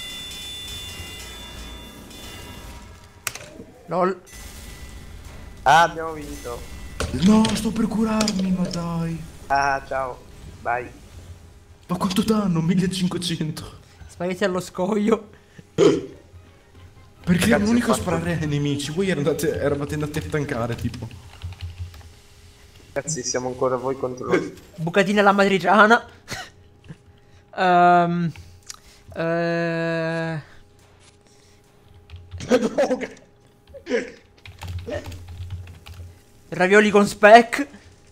Lol. Ah, abbiamo vinto. No, sto per curarmi, ma dai. Ah, ciao. Bye. Ma quanto danno? 1500. Spaghetti allo scoglio. Perché ero Cazzo, l'unico a ho fatto- sparare ai nemici. Voi eravate andati a tankare, tipo. Ragazzi, siamo ancora voi contro noi. Bucatina alla matriciana. Eh, Droga. ravioli con speck.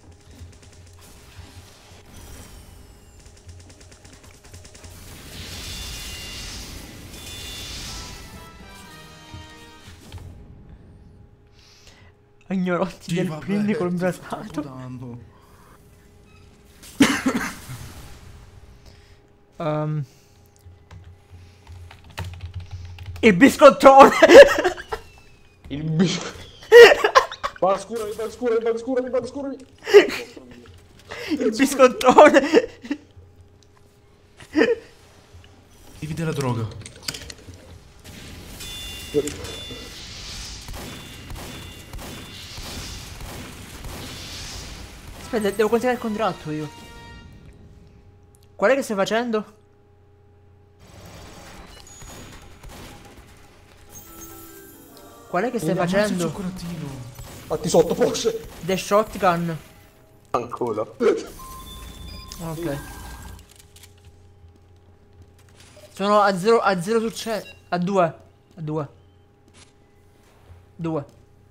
Agnorotti Sì, del vabbè, Prinny col ti fa brasato. troppo danno. Ehm. Il biscottone. Il bisco. Va scurami, va scurami, va scurami, va scurami. Il biscottone. Divide la droga. Aspetta, devo consegnare il contratto io. Qual è che stai facendo? Qual è che stai Ammazza il facendo? cioccolatino. Fatti sotto, Porsche. The shotgun. Fanculo. Ok. Sono a 0 successo. A 2. A 2. 2.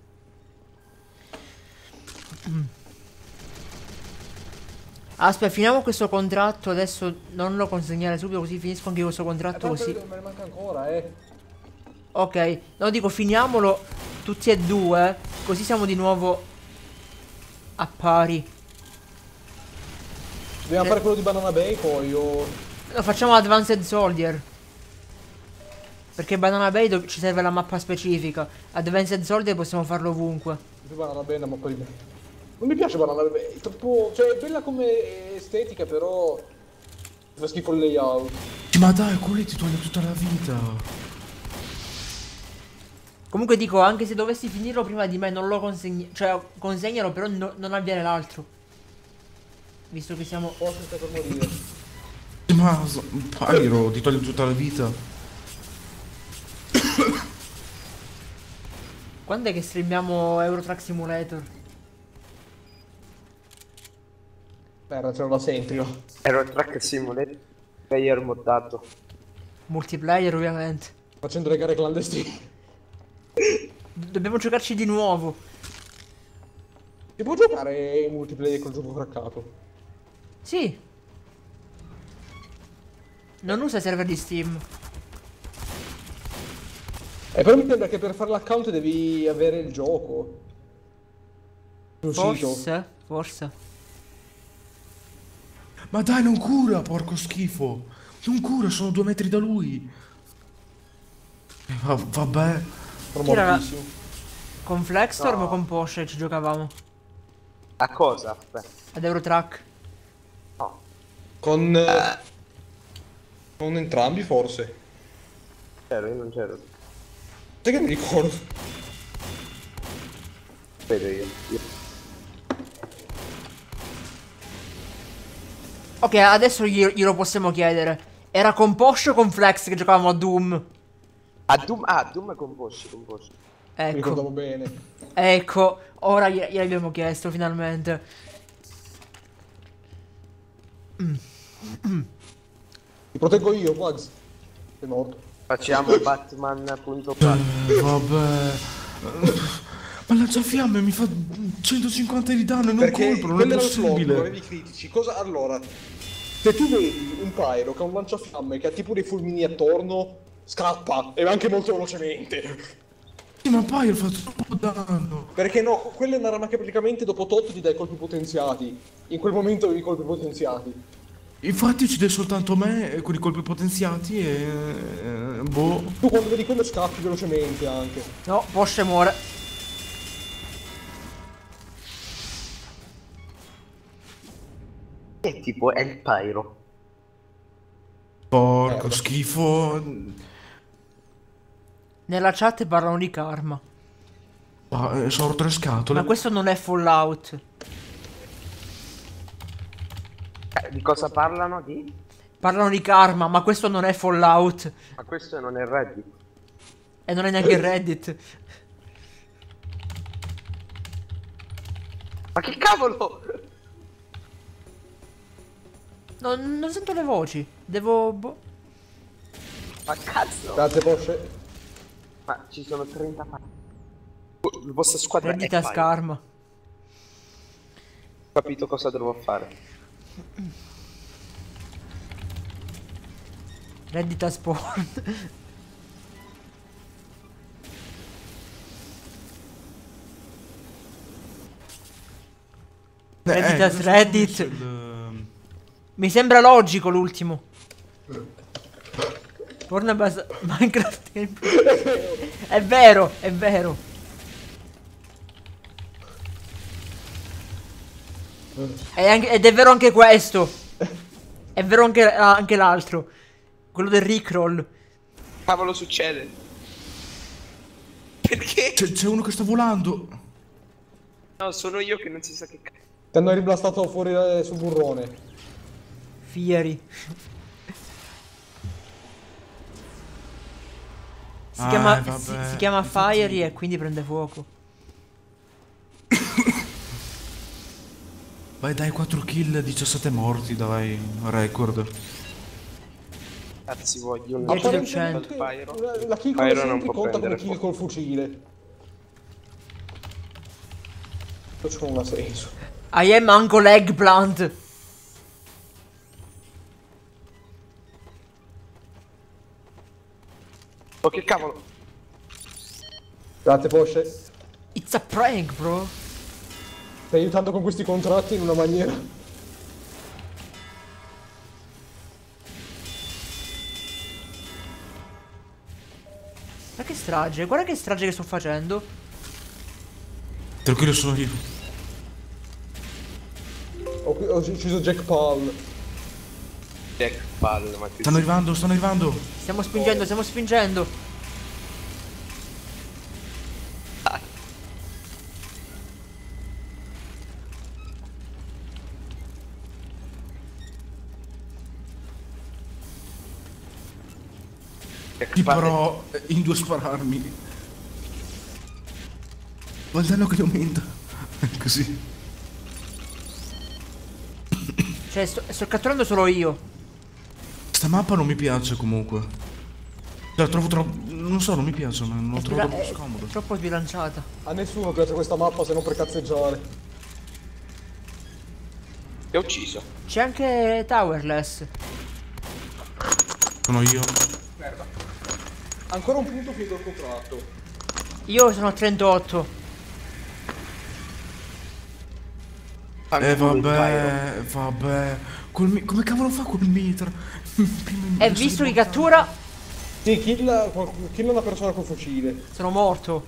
Aspetta, finiamo questo contratto. Adesso non lo consegnare subito, così finisco anche questo contratto così. Me ne manca ancora, Ok, no, dico finiamolo tutti e due, così siamo di nuovo a pari. Dobbiamo fare quello di Banana Bay poi o... No, facciamo Advanced Soldier. Perché Banana Bay ci serve la mappa specifica. Advanced Soldier possiamo farlo ovunque. Banana Bay è una mappa di me. Non mi piace Banana Bay, è troppo... Cioè è bella come estetica però... Mi fa schifo il layout. Ma dai, quelli ti toglie tutta la vita. Comunque dico, anche se dovessi finirlo prima di me non lo consegni. Cioè, consegnalo, però non avviene l'altro. Visto che siamo... Forse stai per morire. Ma Pyro ti toglie tutta la vita. Quando è che streamiamo Euro Truck Simulator? Merda, c'era la Sentry. Ero il track simulator. Player moddato. Multiplayer ovviamente. Facendo le gare clandestine. Dobbiamo giocarci di nuovo. Si può giocare in multiplayer col gioco craccato? Sì. Non usa server di Steam. Però mi sembra che per fare l'account devi avere il gioco. Sul sito. Forse. Ma dai, non cura, porco schifo. Non cura, sono 2 metri da lui. Vabbè. Sono Chi era? mortissimo. Con Flexstorm No. o con Porsche ci giocavamo? A cosa? Aspetta. Ad Eurotruck. No. Con entrambi forse. C'ero, io non c'ero. Sai che mi ricordo? Vedo io. Ok, adesso glielo possiamo chiedere. Era con Porsche o con Flex che giocavamo a Doom? Doom è con Porsche. Mi ricordavo Ecco. bene. Ecco. Ora gliel'abbiamo chiesto finalmente. Ti proteggo io, Bugs. Sei morto. Facciamo Batman.4. Vabbè. Ma lanciafiamme mi fa 150 di danno in un Perché colpo, non è quello era il slot, non possibile. avevi critici. Cosa allora? Se tu vedi un Pyro che ha un lanciafiamme che ha tipo dei fulmini attorno, scappa e anche molto velocemente. Sì, ma poi ho fatto troppo danno. Perché no, quella è un'arma che praticamente dopo tot ti dai colpi potenziati. In quel momento avevi colpi potenziati. Infatti uccide soltanto me con i colpi potenziati e... boh. Tu quando vedi quello scappi velocemente anche. No, Porsche muore. Che tipo è il Pyro? Porco schifo. Nella chat parlano di karma. Sono tre scatole. Ma questo non è Fallout. Di cosa parlano? Di? Parlano di karma, ma questo non è Fallout. Ma questo non è Reddit. E non è neanche Reddit. Ma che cavolo? Non sento le voci. Devo... boh. Ma cazzo? Grazie Porsche. Ma ci sono 30 La vostra squadra Reddit è a Pyro. scarma. Ho capito cosa devo fare. Reddit a sport. Reddit as questo Reddit. Mi sembra logico l'ultimo. Barnabas Minecraft gameplay. È vero, è vero. Ed è vero anche questo. È vero anche l'altro. Quello del Rickroll. Cavolo succede? Perché? C'è uno che sta volando. No, sono io che non si sa che cazzo. Ti hanno riblastato fuori sul burrone. Fieri. Si vabbè. si chiama Fiery e quindi prende fuoco. Vai dai, 4 kill, 17 morti, dai, record. Cazzi voglio un 10%. Pyro. La kill con Pyro le non sempi può conta come prendere kill fuoco. col fucile. Questo non ha senso. I am Uncle Eggplant. Oh che cavolo? Grazie Porsche. It's a prank, bro. Stai aiutando con questi contratti in una maniera. Ma che strage? Guarda che strage che sto facendo. Tranquillo, sono io. Ho ucciso Jack Paul. Jack palle, ma che Stanno arrivando, stanno arrivando. Stiamo spingendo, stiamo spingendo. Jack Sì, palle. però in due spararmi. Ma il danno che aumenta. Così. Cioè, sto catturando solo io. Sta mappa non mi piace comunque. Cioè, la trovo troppo... Non so, non mi piace, ma non la trovo troppo È scomoda. troppo sbilanciata. A nessuno piace questa mappa se non per cazzeggiare. Ti ho ucciso. C'è anche Towerless. Sono io. Merda. Ancora un punto finito il contratto. Io sono a 38. Fanculo il Pyro. Vabbè. Come cavolo fa quel mitra? E visto che cattura, Sì, kill una persona col fucile. sono morto.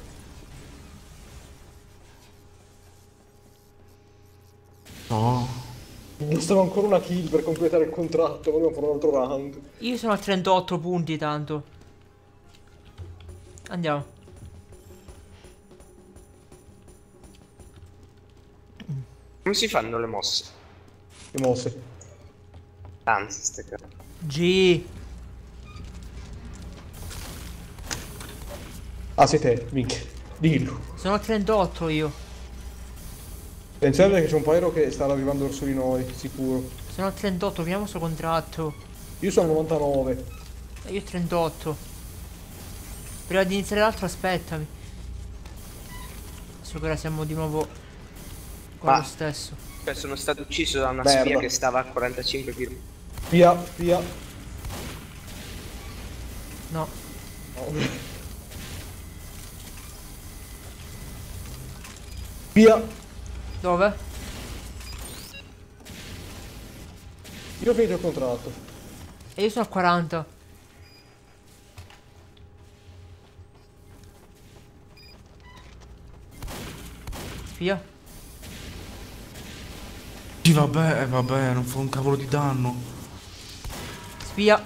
No. Bastava ancora una kill per completare il contratto, volevo fare un altro round. Io sono a 38 punti tanto. Andiamo. Come si fanno le mosse? Le mosse. Anzi, ste cazzo. G. Ah, sei te, minchia. Dillo. Sono a 38 io. Pensate che c'è un Pyro che sta arrivando verso di noi, sicuro. Sono a 38, finiamo sto contratto. Io sono a 99. E io 38. Prima di iniziare l'altro aspettami. So che ora siamo di nuovo con lo stesso. Cioè, sono stato ucciso da una Merda. spia che stava a 45 km. Via, via. No. Via. Dove? Io ho finito il contratto. E io sono a 40. Spia. Sì, vabbè, non fa un cavolo di danno. Spia.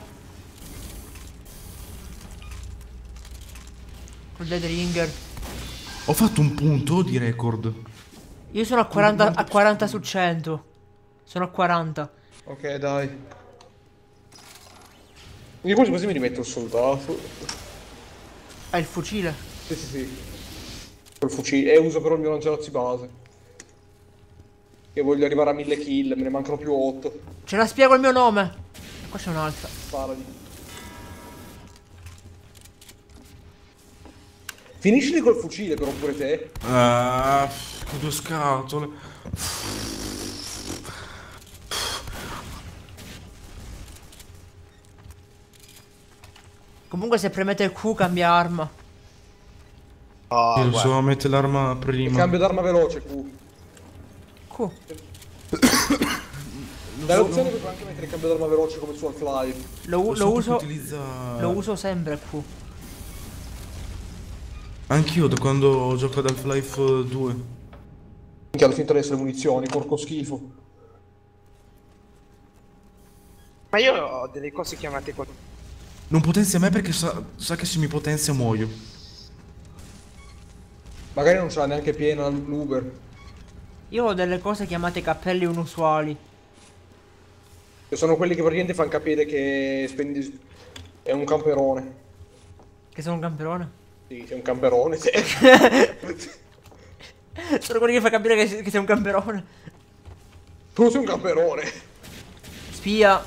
Col Dead Ringer. Ho fatto un punto di record. Io sono a 40 su 100. Sono a 40. Ok, dai. Io quasi così mi rimetto il soldato. Hai il fucile? Sì, sì, sì. Col fucile. E uso però il mio lanciarazzi base. Io voglio arrivare a 1000 kill, me ne mancano più 8. Ce la spiego il mio nome. Qua c'è un'altra. Sparagli. Finiscili col fucile però pure te. Che due scatole. Comunque se premete il Q cambia arma. Oh, Io guarda. so mettere l'arma Il prima. cambio d'arma veloce, Q. Q. Dai l'opzione per anche mettere il cambio d'arma veloce come su Half-Life. Lo uso sempre Q. Anch'io da quando gioco ad Half-Life 2. Minchia, alla finta di essere munizioni, porco schifo. Ma io ho delle cose chiamate con... Non potenzia me perché sa che se mi potenzia muoio. Magari non ce l'ha neanche piena l'Uber. Io ho delle cose chiamate cappelli inusuali. Che sono quelli che praticamente fanno capire che spendi... È un camperone. Che sono un camperone. Sì, sei un camperone, sì. Sono quelli che fa capire che sei un camperone. Tu sei un camperone. Spia.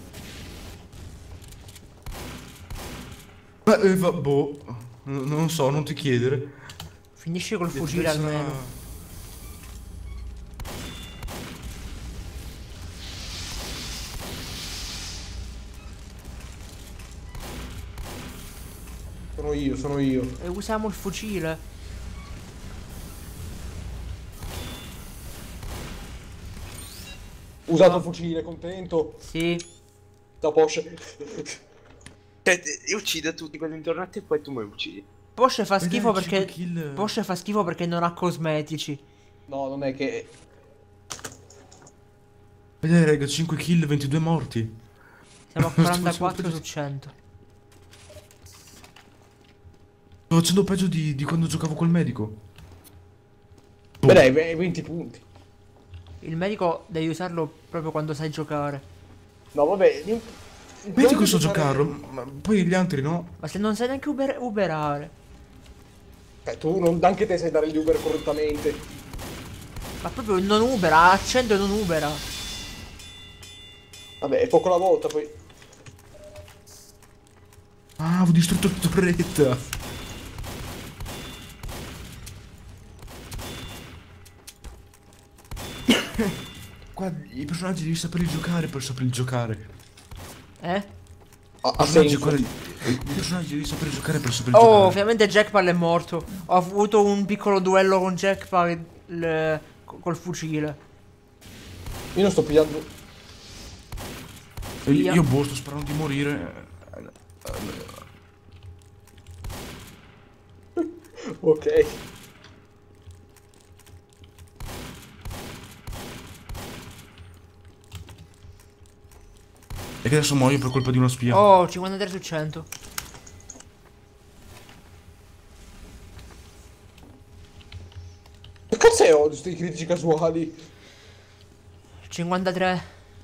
Boh. Non so, non ti chiedere. Finisci col fucile almeno. Sono io. E usiamo il fucile. Usato il fucile, contento. Sì. Da Porsche. Cioè, io uccido tutti quelli intorno a te e poi tu mi uccidi. Porsche fa schifo Vedete, perché... 5 kill. Porsche fa schifo perché non ha cosmetici. No, non è che... Vedete raga, 5 kill, 22 morti. Siamo a 44 su 100. Sto facendo peggio di quando giocavo col medico. Beh dai, 20 punti. Il medico devi usarlo proprio quando sai giocare. No, vabbè... Il medico so giocarlo, ma poi gli altri no. Ma se non sai neanche uberare. Tu non, anche te sai dare gli Uber correttamente. Ma proprio non ubera, accendo e non ubera. Vabbè, è poco alla volta, poi... Ah, ho distrutto la torretta. Qua i personaggi devi saperli giocare per saperli giocare. Eh? Ha senso. I personaggi devi saperli giocare per saperli Oh, giocare. ovviamente Jackpal è morto. Ho avuto un piccolo duello con Jackpal col fucile. Io non sto pigliando... via. Io boh, sto sperando di morire. Ok. E che adesso muoio per colpa di una spia. Oh, 53 su 100. Che cazzo è oggi questi critici casuali? 53.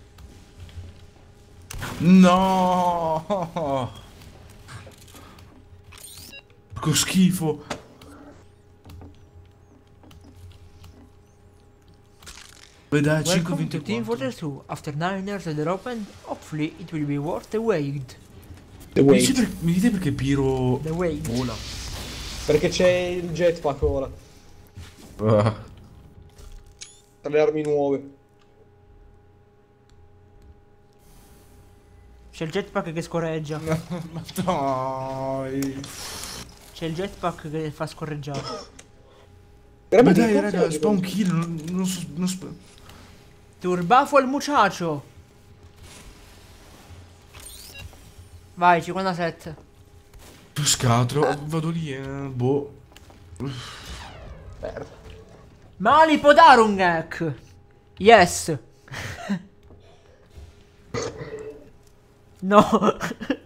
No! Che schifo. Beh dai, Welcome to Team 5-24. Fortress 2. After 9 years at the open, hopefully it will be worth the wait. The Wait. Mi dite perché Piro The Wait. vola? Perché c'è il jetpack ora. Ah. Tra le armi nuove. C'è il jetpack che scorreggia. Ma dai. C'è il jetpack che fa scorreggiare. Ma Veramente, dai, che raga, cazzo è spawn questo? kill, non so... Turbafo il muchacho. Vai, 57. Scatolo, vado lì, boh. Merda. Mali Podarungek. Yes. No.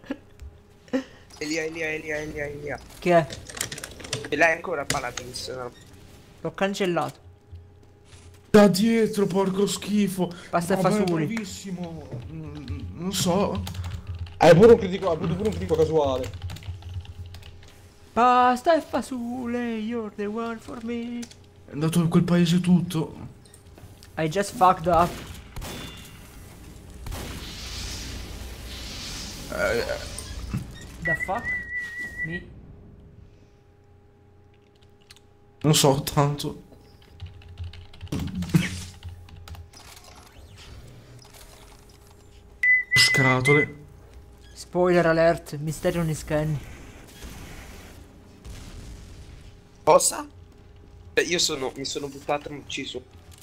Elia. Che è? E lei ancora Paladins, no? L'ho cancellato. Da dietro, porco schifo. Pasta e Vabbè, fasuli. bravissimo. Non so. Hai pure un critico, casuale. Pasta e fasule, you're the one for me. È andato in quel paese tutto. I just fucked up. The fuck? Me? Non so, tanto. Scatole. Spoiler alert, Misterio non scanni. Cosa? Mi sono buttato e mi ho ucciso.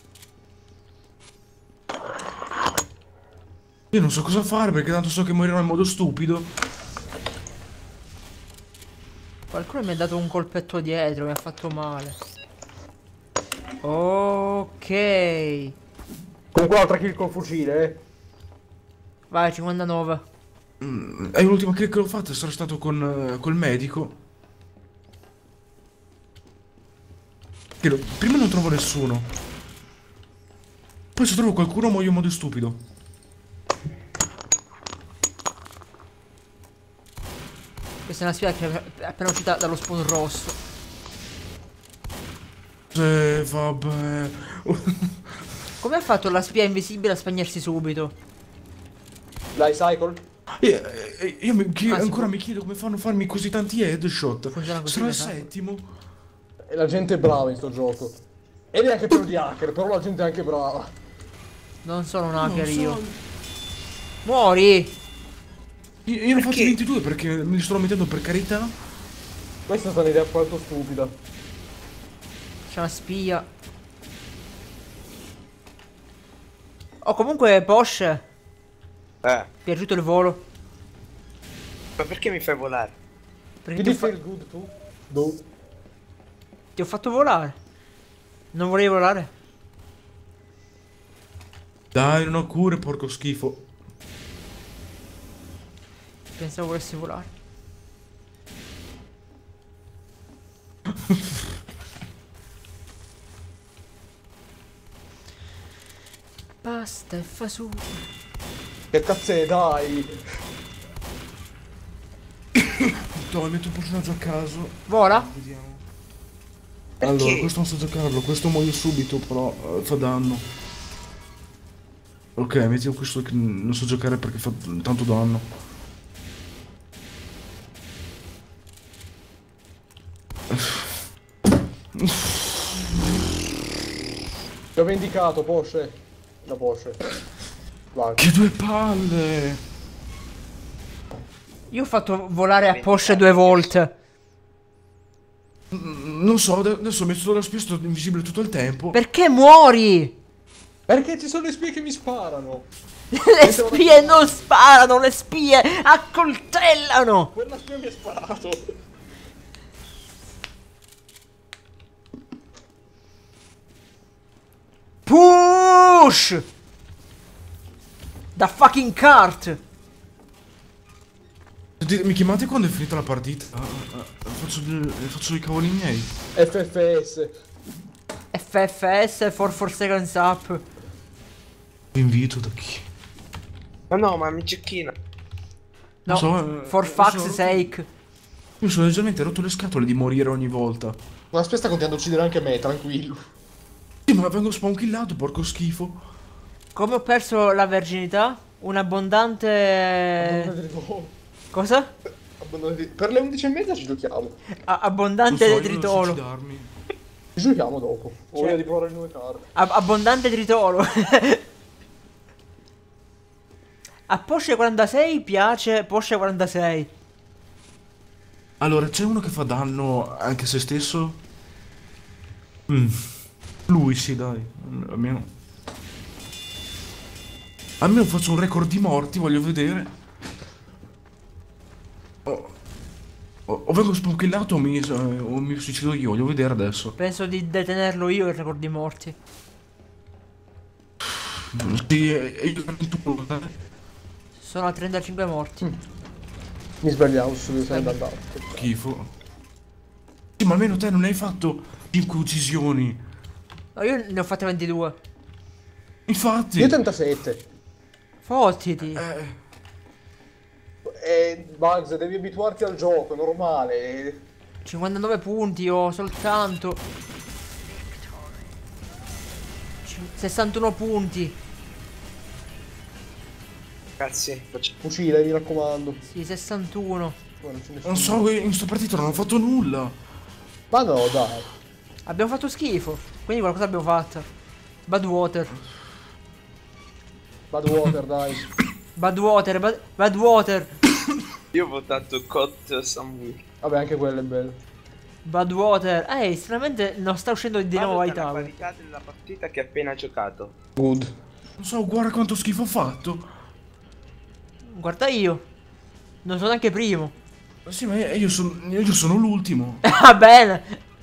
Io non so cosa fare perché tanto so che morirò in modo stupido. Qualcuno mi ha dato un colpetto dietro, mi ha fatto male. Ok. Comunque un'altra kill col fucile, Vai, 59. È l'ultima kill che l'ho fatta, sarà stato con col medico. Prima non trovo nessuno. Poi se trovo qualcuno muoio in modo stupido. Questa è una sfida che è appena uscita dallo spawn rosso. Vabbè. Come ha fatto la spia invisibile a spegnersi subito? Dai, Cycle. Io ancora sì. mi chiedo come fanno a farmi così tanti headshot. Funziona così, Sarà il esatto. settimo. E la gente è brava in sto gioco. Ed è anche pieno di hacker, però la gente è anche brava. Non sono un Non hacker so. io. Muori! Io ne ho fatti Perché? 22 perché me li sto mettendo per carità. Questa è stata un'idea molto stupida. C'è una spia. Oh, comunque, Porsche. Piaciuto il volo? Ma perché mi fai volare? Perché Did you feel good too? No. ti ho fatto volare. Non volevi volare? Dai, non ho cure, porco schifo. Pensavo volessi volare. Pasta e fasole. Che cazzo è, dai. Dai, metto un personaggio a caso. Vola? Vediamo. Perché? Allora, questo non so giocarlo, questo muoio subito, però fa danno. Ok, mettiamo questo che non so giocare perché fa tanto danno. Ti ho vendicato, Porsche. La Porsche. Vai. Che due palle! Io ho fatto volare a Porsche 2 volte. Non so, adesso ho messo la spia, sto invisibile tutto il tempo. Perché muori? Perché ci sono le spie che mi sparano. Le spie non sparano, le spie accoltellano. Quella spia mi ha sparato. Push! Da fucking cart. Mi chiamate quando è finita la partita? Faccio i cavoli miei. FFS. FFS for 4 seconds up. Vi invito da chi? Ma no, ma mi cecchina. No, Non so, for fuck's sake. Io sono leggermente rotto le scatole di morire ogni volta. Una spia sta continuando a uccidere anche me, tranquillo. Sì, ma vengo spawn killato, porco schifo. Come ho perso la verginità? Un abbondante Cosa? Per le 11:30 ci giochiamo. Abbondante Lo so, io devo tritolo. suicidarmi. Ci giochiamo dopo. Ho Cioè- voglia di provare le nuove carte. Abbondante tritolo. A Porsche 46 piace Porsche 46. Allora, c'è uno che fa danno anche a se stesso? Lui sì, dai. Almeno. Almeno faccio un record di morti, voglio vedere. O vengo spunkillato o mi suicido io, voglio vedere adesso. Penso di detenerlo io il record di morti. Sì, e io 21, dai. Sono a 35 morti. Mi sbagliavo su dove sei andato. Schifo. Sì, ma almeno te non hai fatto 5 uccisioni. No, io ne ho fatte 22. Infatti. Io 37. Fottiti. Bugs, devi abituarti al gioco, è normale. 59 punti ho soltanto. 61 punti. Ragazzi, facciamo... Fucile, mi raccomando. Sì, 61. Non c'è nessuno. Non so, in sto partito non ho fatto nulla. Ma no, dai. Abbiamo fatto schifo. Quindi qualcosa abbiamo fatto. Badwater. Badwater, dai. Badwater. Badwater. Io ho votato Cot Samuel. Vabbè, anche quello è bello. Badwater. Stranamente non sta uscendo di nuovo ai Valuta la tavoli. qualità della partita che ha appena giocato. Good. Non so, guarda quanto schifo ho fatto. Guarda io. Non sono neanche primo. Ma sì, ma io sono l'ultimo. Va bene.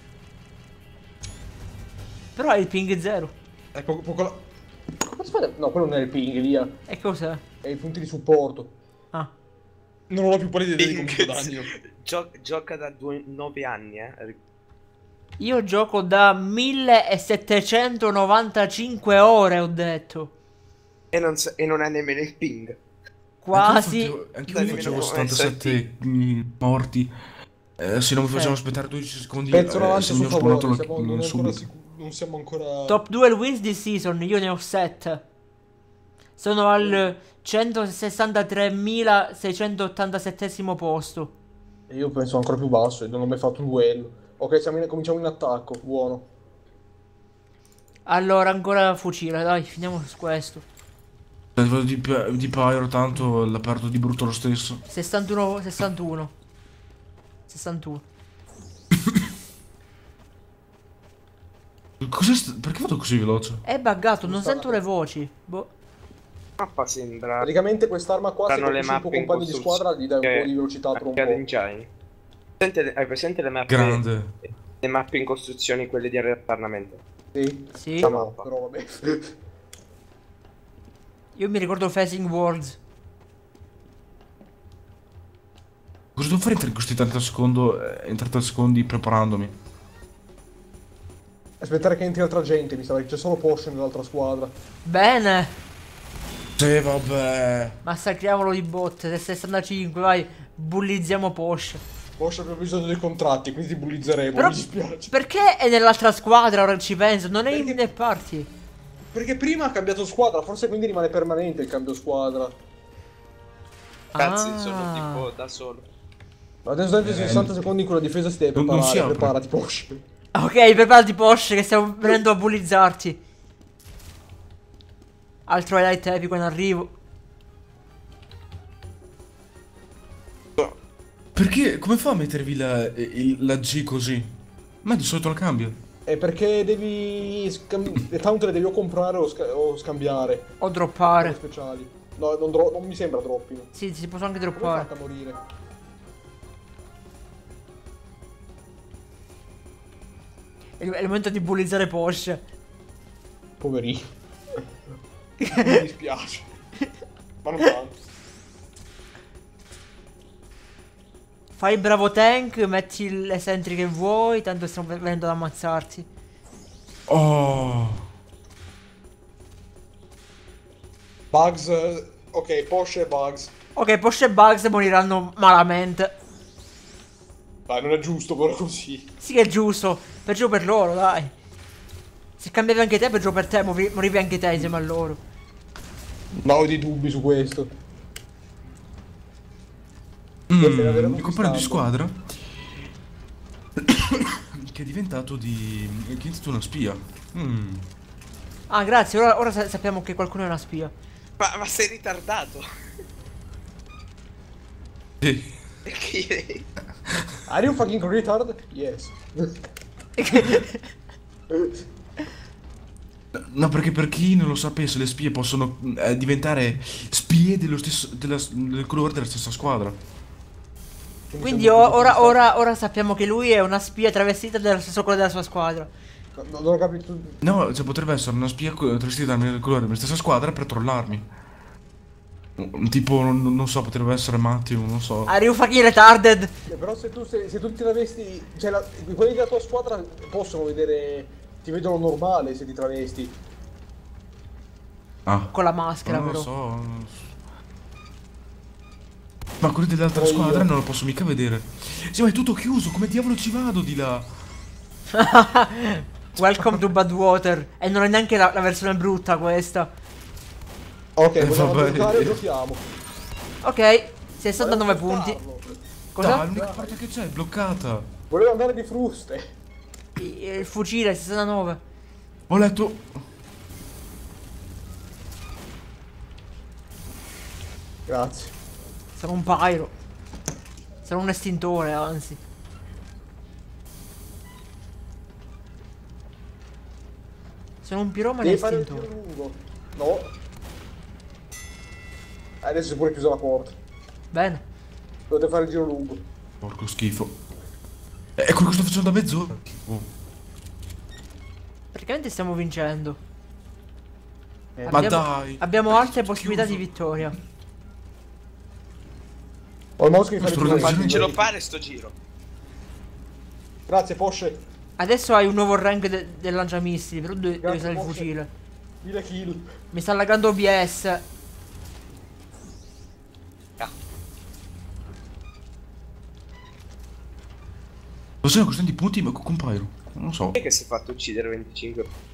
Però hai il ping 0. È poco la... No, quello non è il ping, via. E cos'è? È i punti di supporto. Ah. Non ho la più pallida idea di come guadagno. Gioca da 9 anni, Io gioco da 1795 ore, ho detto. E non ha nemmeno il ping. Quasi. Anche Dai, io facevo nemmeno 77 morti. Se non mi facevano aspettare 12 secondi, Pensano avanti se mi su ho favore, spawnato siamo, non, è ancora subito. non siamo ancora... Top 2 wins this season, io ne ho 7. Sono al 163.687 posto. Io penso ancora più basso e non ho mai fatto un duello. Ok, cominciamo in attacco, buono. Allora, ancora fucile, dai, finiamo su questo. A livello di Pyro, tanto l'ha perdo di brutto lo stesso. 61, 61. 61. Perché vado così veloce? È buggato, non sento le voci. Boh. Mappa sembra... Praticamente quest'arma qua, se Fanno le colpisci i tuoi mappe in compagni di squadra, gli dai un po' di velocità tra un po'. Engine. Hai presente le mappe? Grande. Le mappe in costruzioni, quelle di Parlamento? Sì? Sì. No, però vabbè. Io mi ricordo Facing Worlds. Cosa devo fare in questi 30 secondi preparandomi? Aspettare che entri altra gente, mi sa che c'è solo Porsche nell'altra squadra. Bene. Sì, vabbè. Massacriamolo di botte. 65, vai. Bullizziamo Porsche. Porsche abbiamo bisogno dei contratti, quindi ti bullizzeremo, Però mi dispiace. perché è nell'altra squadra, ora ci penso? Non è in Perché- party. Perché prima ha cambiato squadra, forse quindi rimane permanente il cambio squadra. Cazzi, Ah. sono tipo da solo. Adesso dentro 60 secondi con la difesa si deve non preparare, si apre. preparati Porsche. Ok, preparati Porsche che stiamo venendo a bullizzarti. Altro highlight epico in arrivo. Perché? Come fa a mettervi la G così? Ma di solito la cambio. È perché devi... le taunt le devi o comprare o scambiare. O Le droppare. speciali. No, non mi sembra droppino. Sì, si possono anche Come droppare. fate a morire? È il momento di bullizzare Porsche. Poverino. Mi dispiace. Ma non tanto. Fai il bravo tank, metti le sentry che vuoi, tanto stiamo venendo ad ammazzarti. Oh. Bugs... ok, Porsche e Bugs. Ok, Porsche e Bugs moriranno malamente. Dai, non è giusto però così. Sì che è giusto, peggio per loro, dai. Se cambiavi anche te, peggio per te, morivi anche te insieme a loro. Ma ho dei dubbi su questo. Il compagno di squadra che è diventato di... che è diventato una spia. Ah, grazie, ora sappiamo che qualcuno è una spia. Ma sei ritardato. Sì. Perché? Are you fucking retard? Yes. No, perché per chi non lo sapesse, le spie possono diventare spie del colore della stessa squadra. Quindi ora sappiamo che lui è una spia travestita dello stesso colore della sua squadra. Non ho capito. No, cioè potrebbe essere una spia travestita del colore della stessa squadra per trollarmi. Tipo, non so, potrebbe essere Matteo, non so. Are you fucking retarded? Però se tu ti travesti, cioè quelli della tua squadra possono vedere, ti vedono normale se ti travesti. Ah. Con la maschera, Non lo però. so. Ma quelli dell'altra squadra non lo posso mica vedere. Sì, ma è tutto chiuso, come diavolo ci vado di là? Welcome to Badwater. E non è neanche la versione brutta questa. Ok, vogliamo vabbè. giocare e giochiamo. Ok, 69 punti. Cosa? Dai, l'unica parte che c'è è bloccata. Volevo andare di fruste. Il fucile 69. Ho letto... Grazie. Sono un pyro. Sono un estintore, anzi. Sono un piromane Devi fare il estintore. giro lungo. No. Adesso è pure chiusa la porta. Bene. Dovete fare il giro lungo. Porco schifo. È quello che sto facendo da mezz'ora. Oh. Praticamente stiamo vincendo. Ma dai. Abbiamo alte Tutto possibilità chiuso. di vittoria. Ho il mouse che mi fa Questo le lo prime dice- Ce lo immagini. fare sto giro. Grazie, Posce. Adesso hai un nuovo rank del lanciamissili, però devi Grazie, usare il Porsche. fucile. 1000 kill. Mi sta laggando OBS. Lo sai questione di punti, ma compaio. Non lo so. Chi è che si è fatto uccidere 25?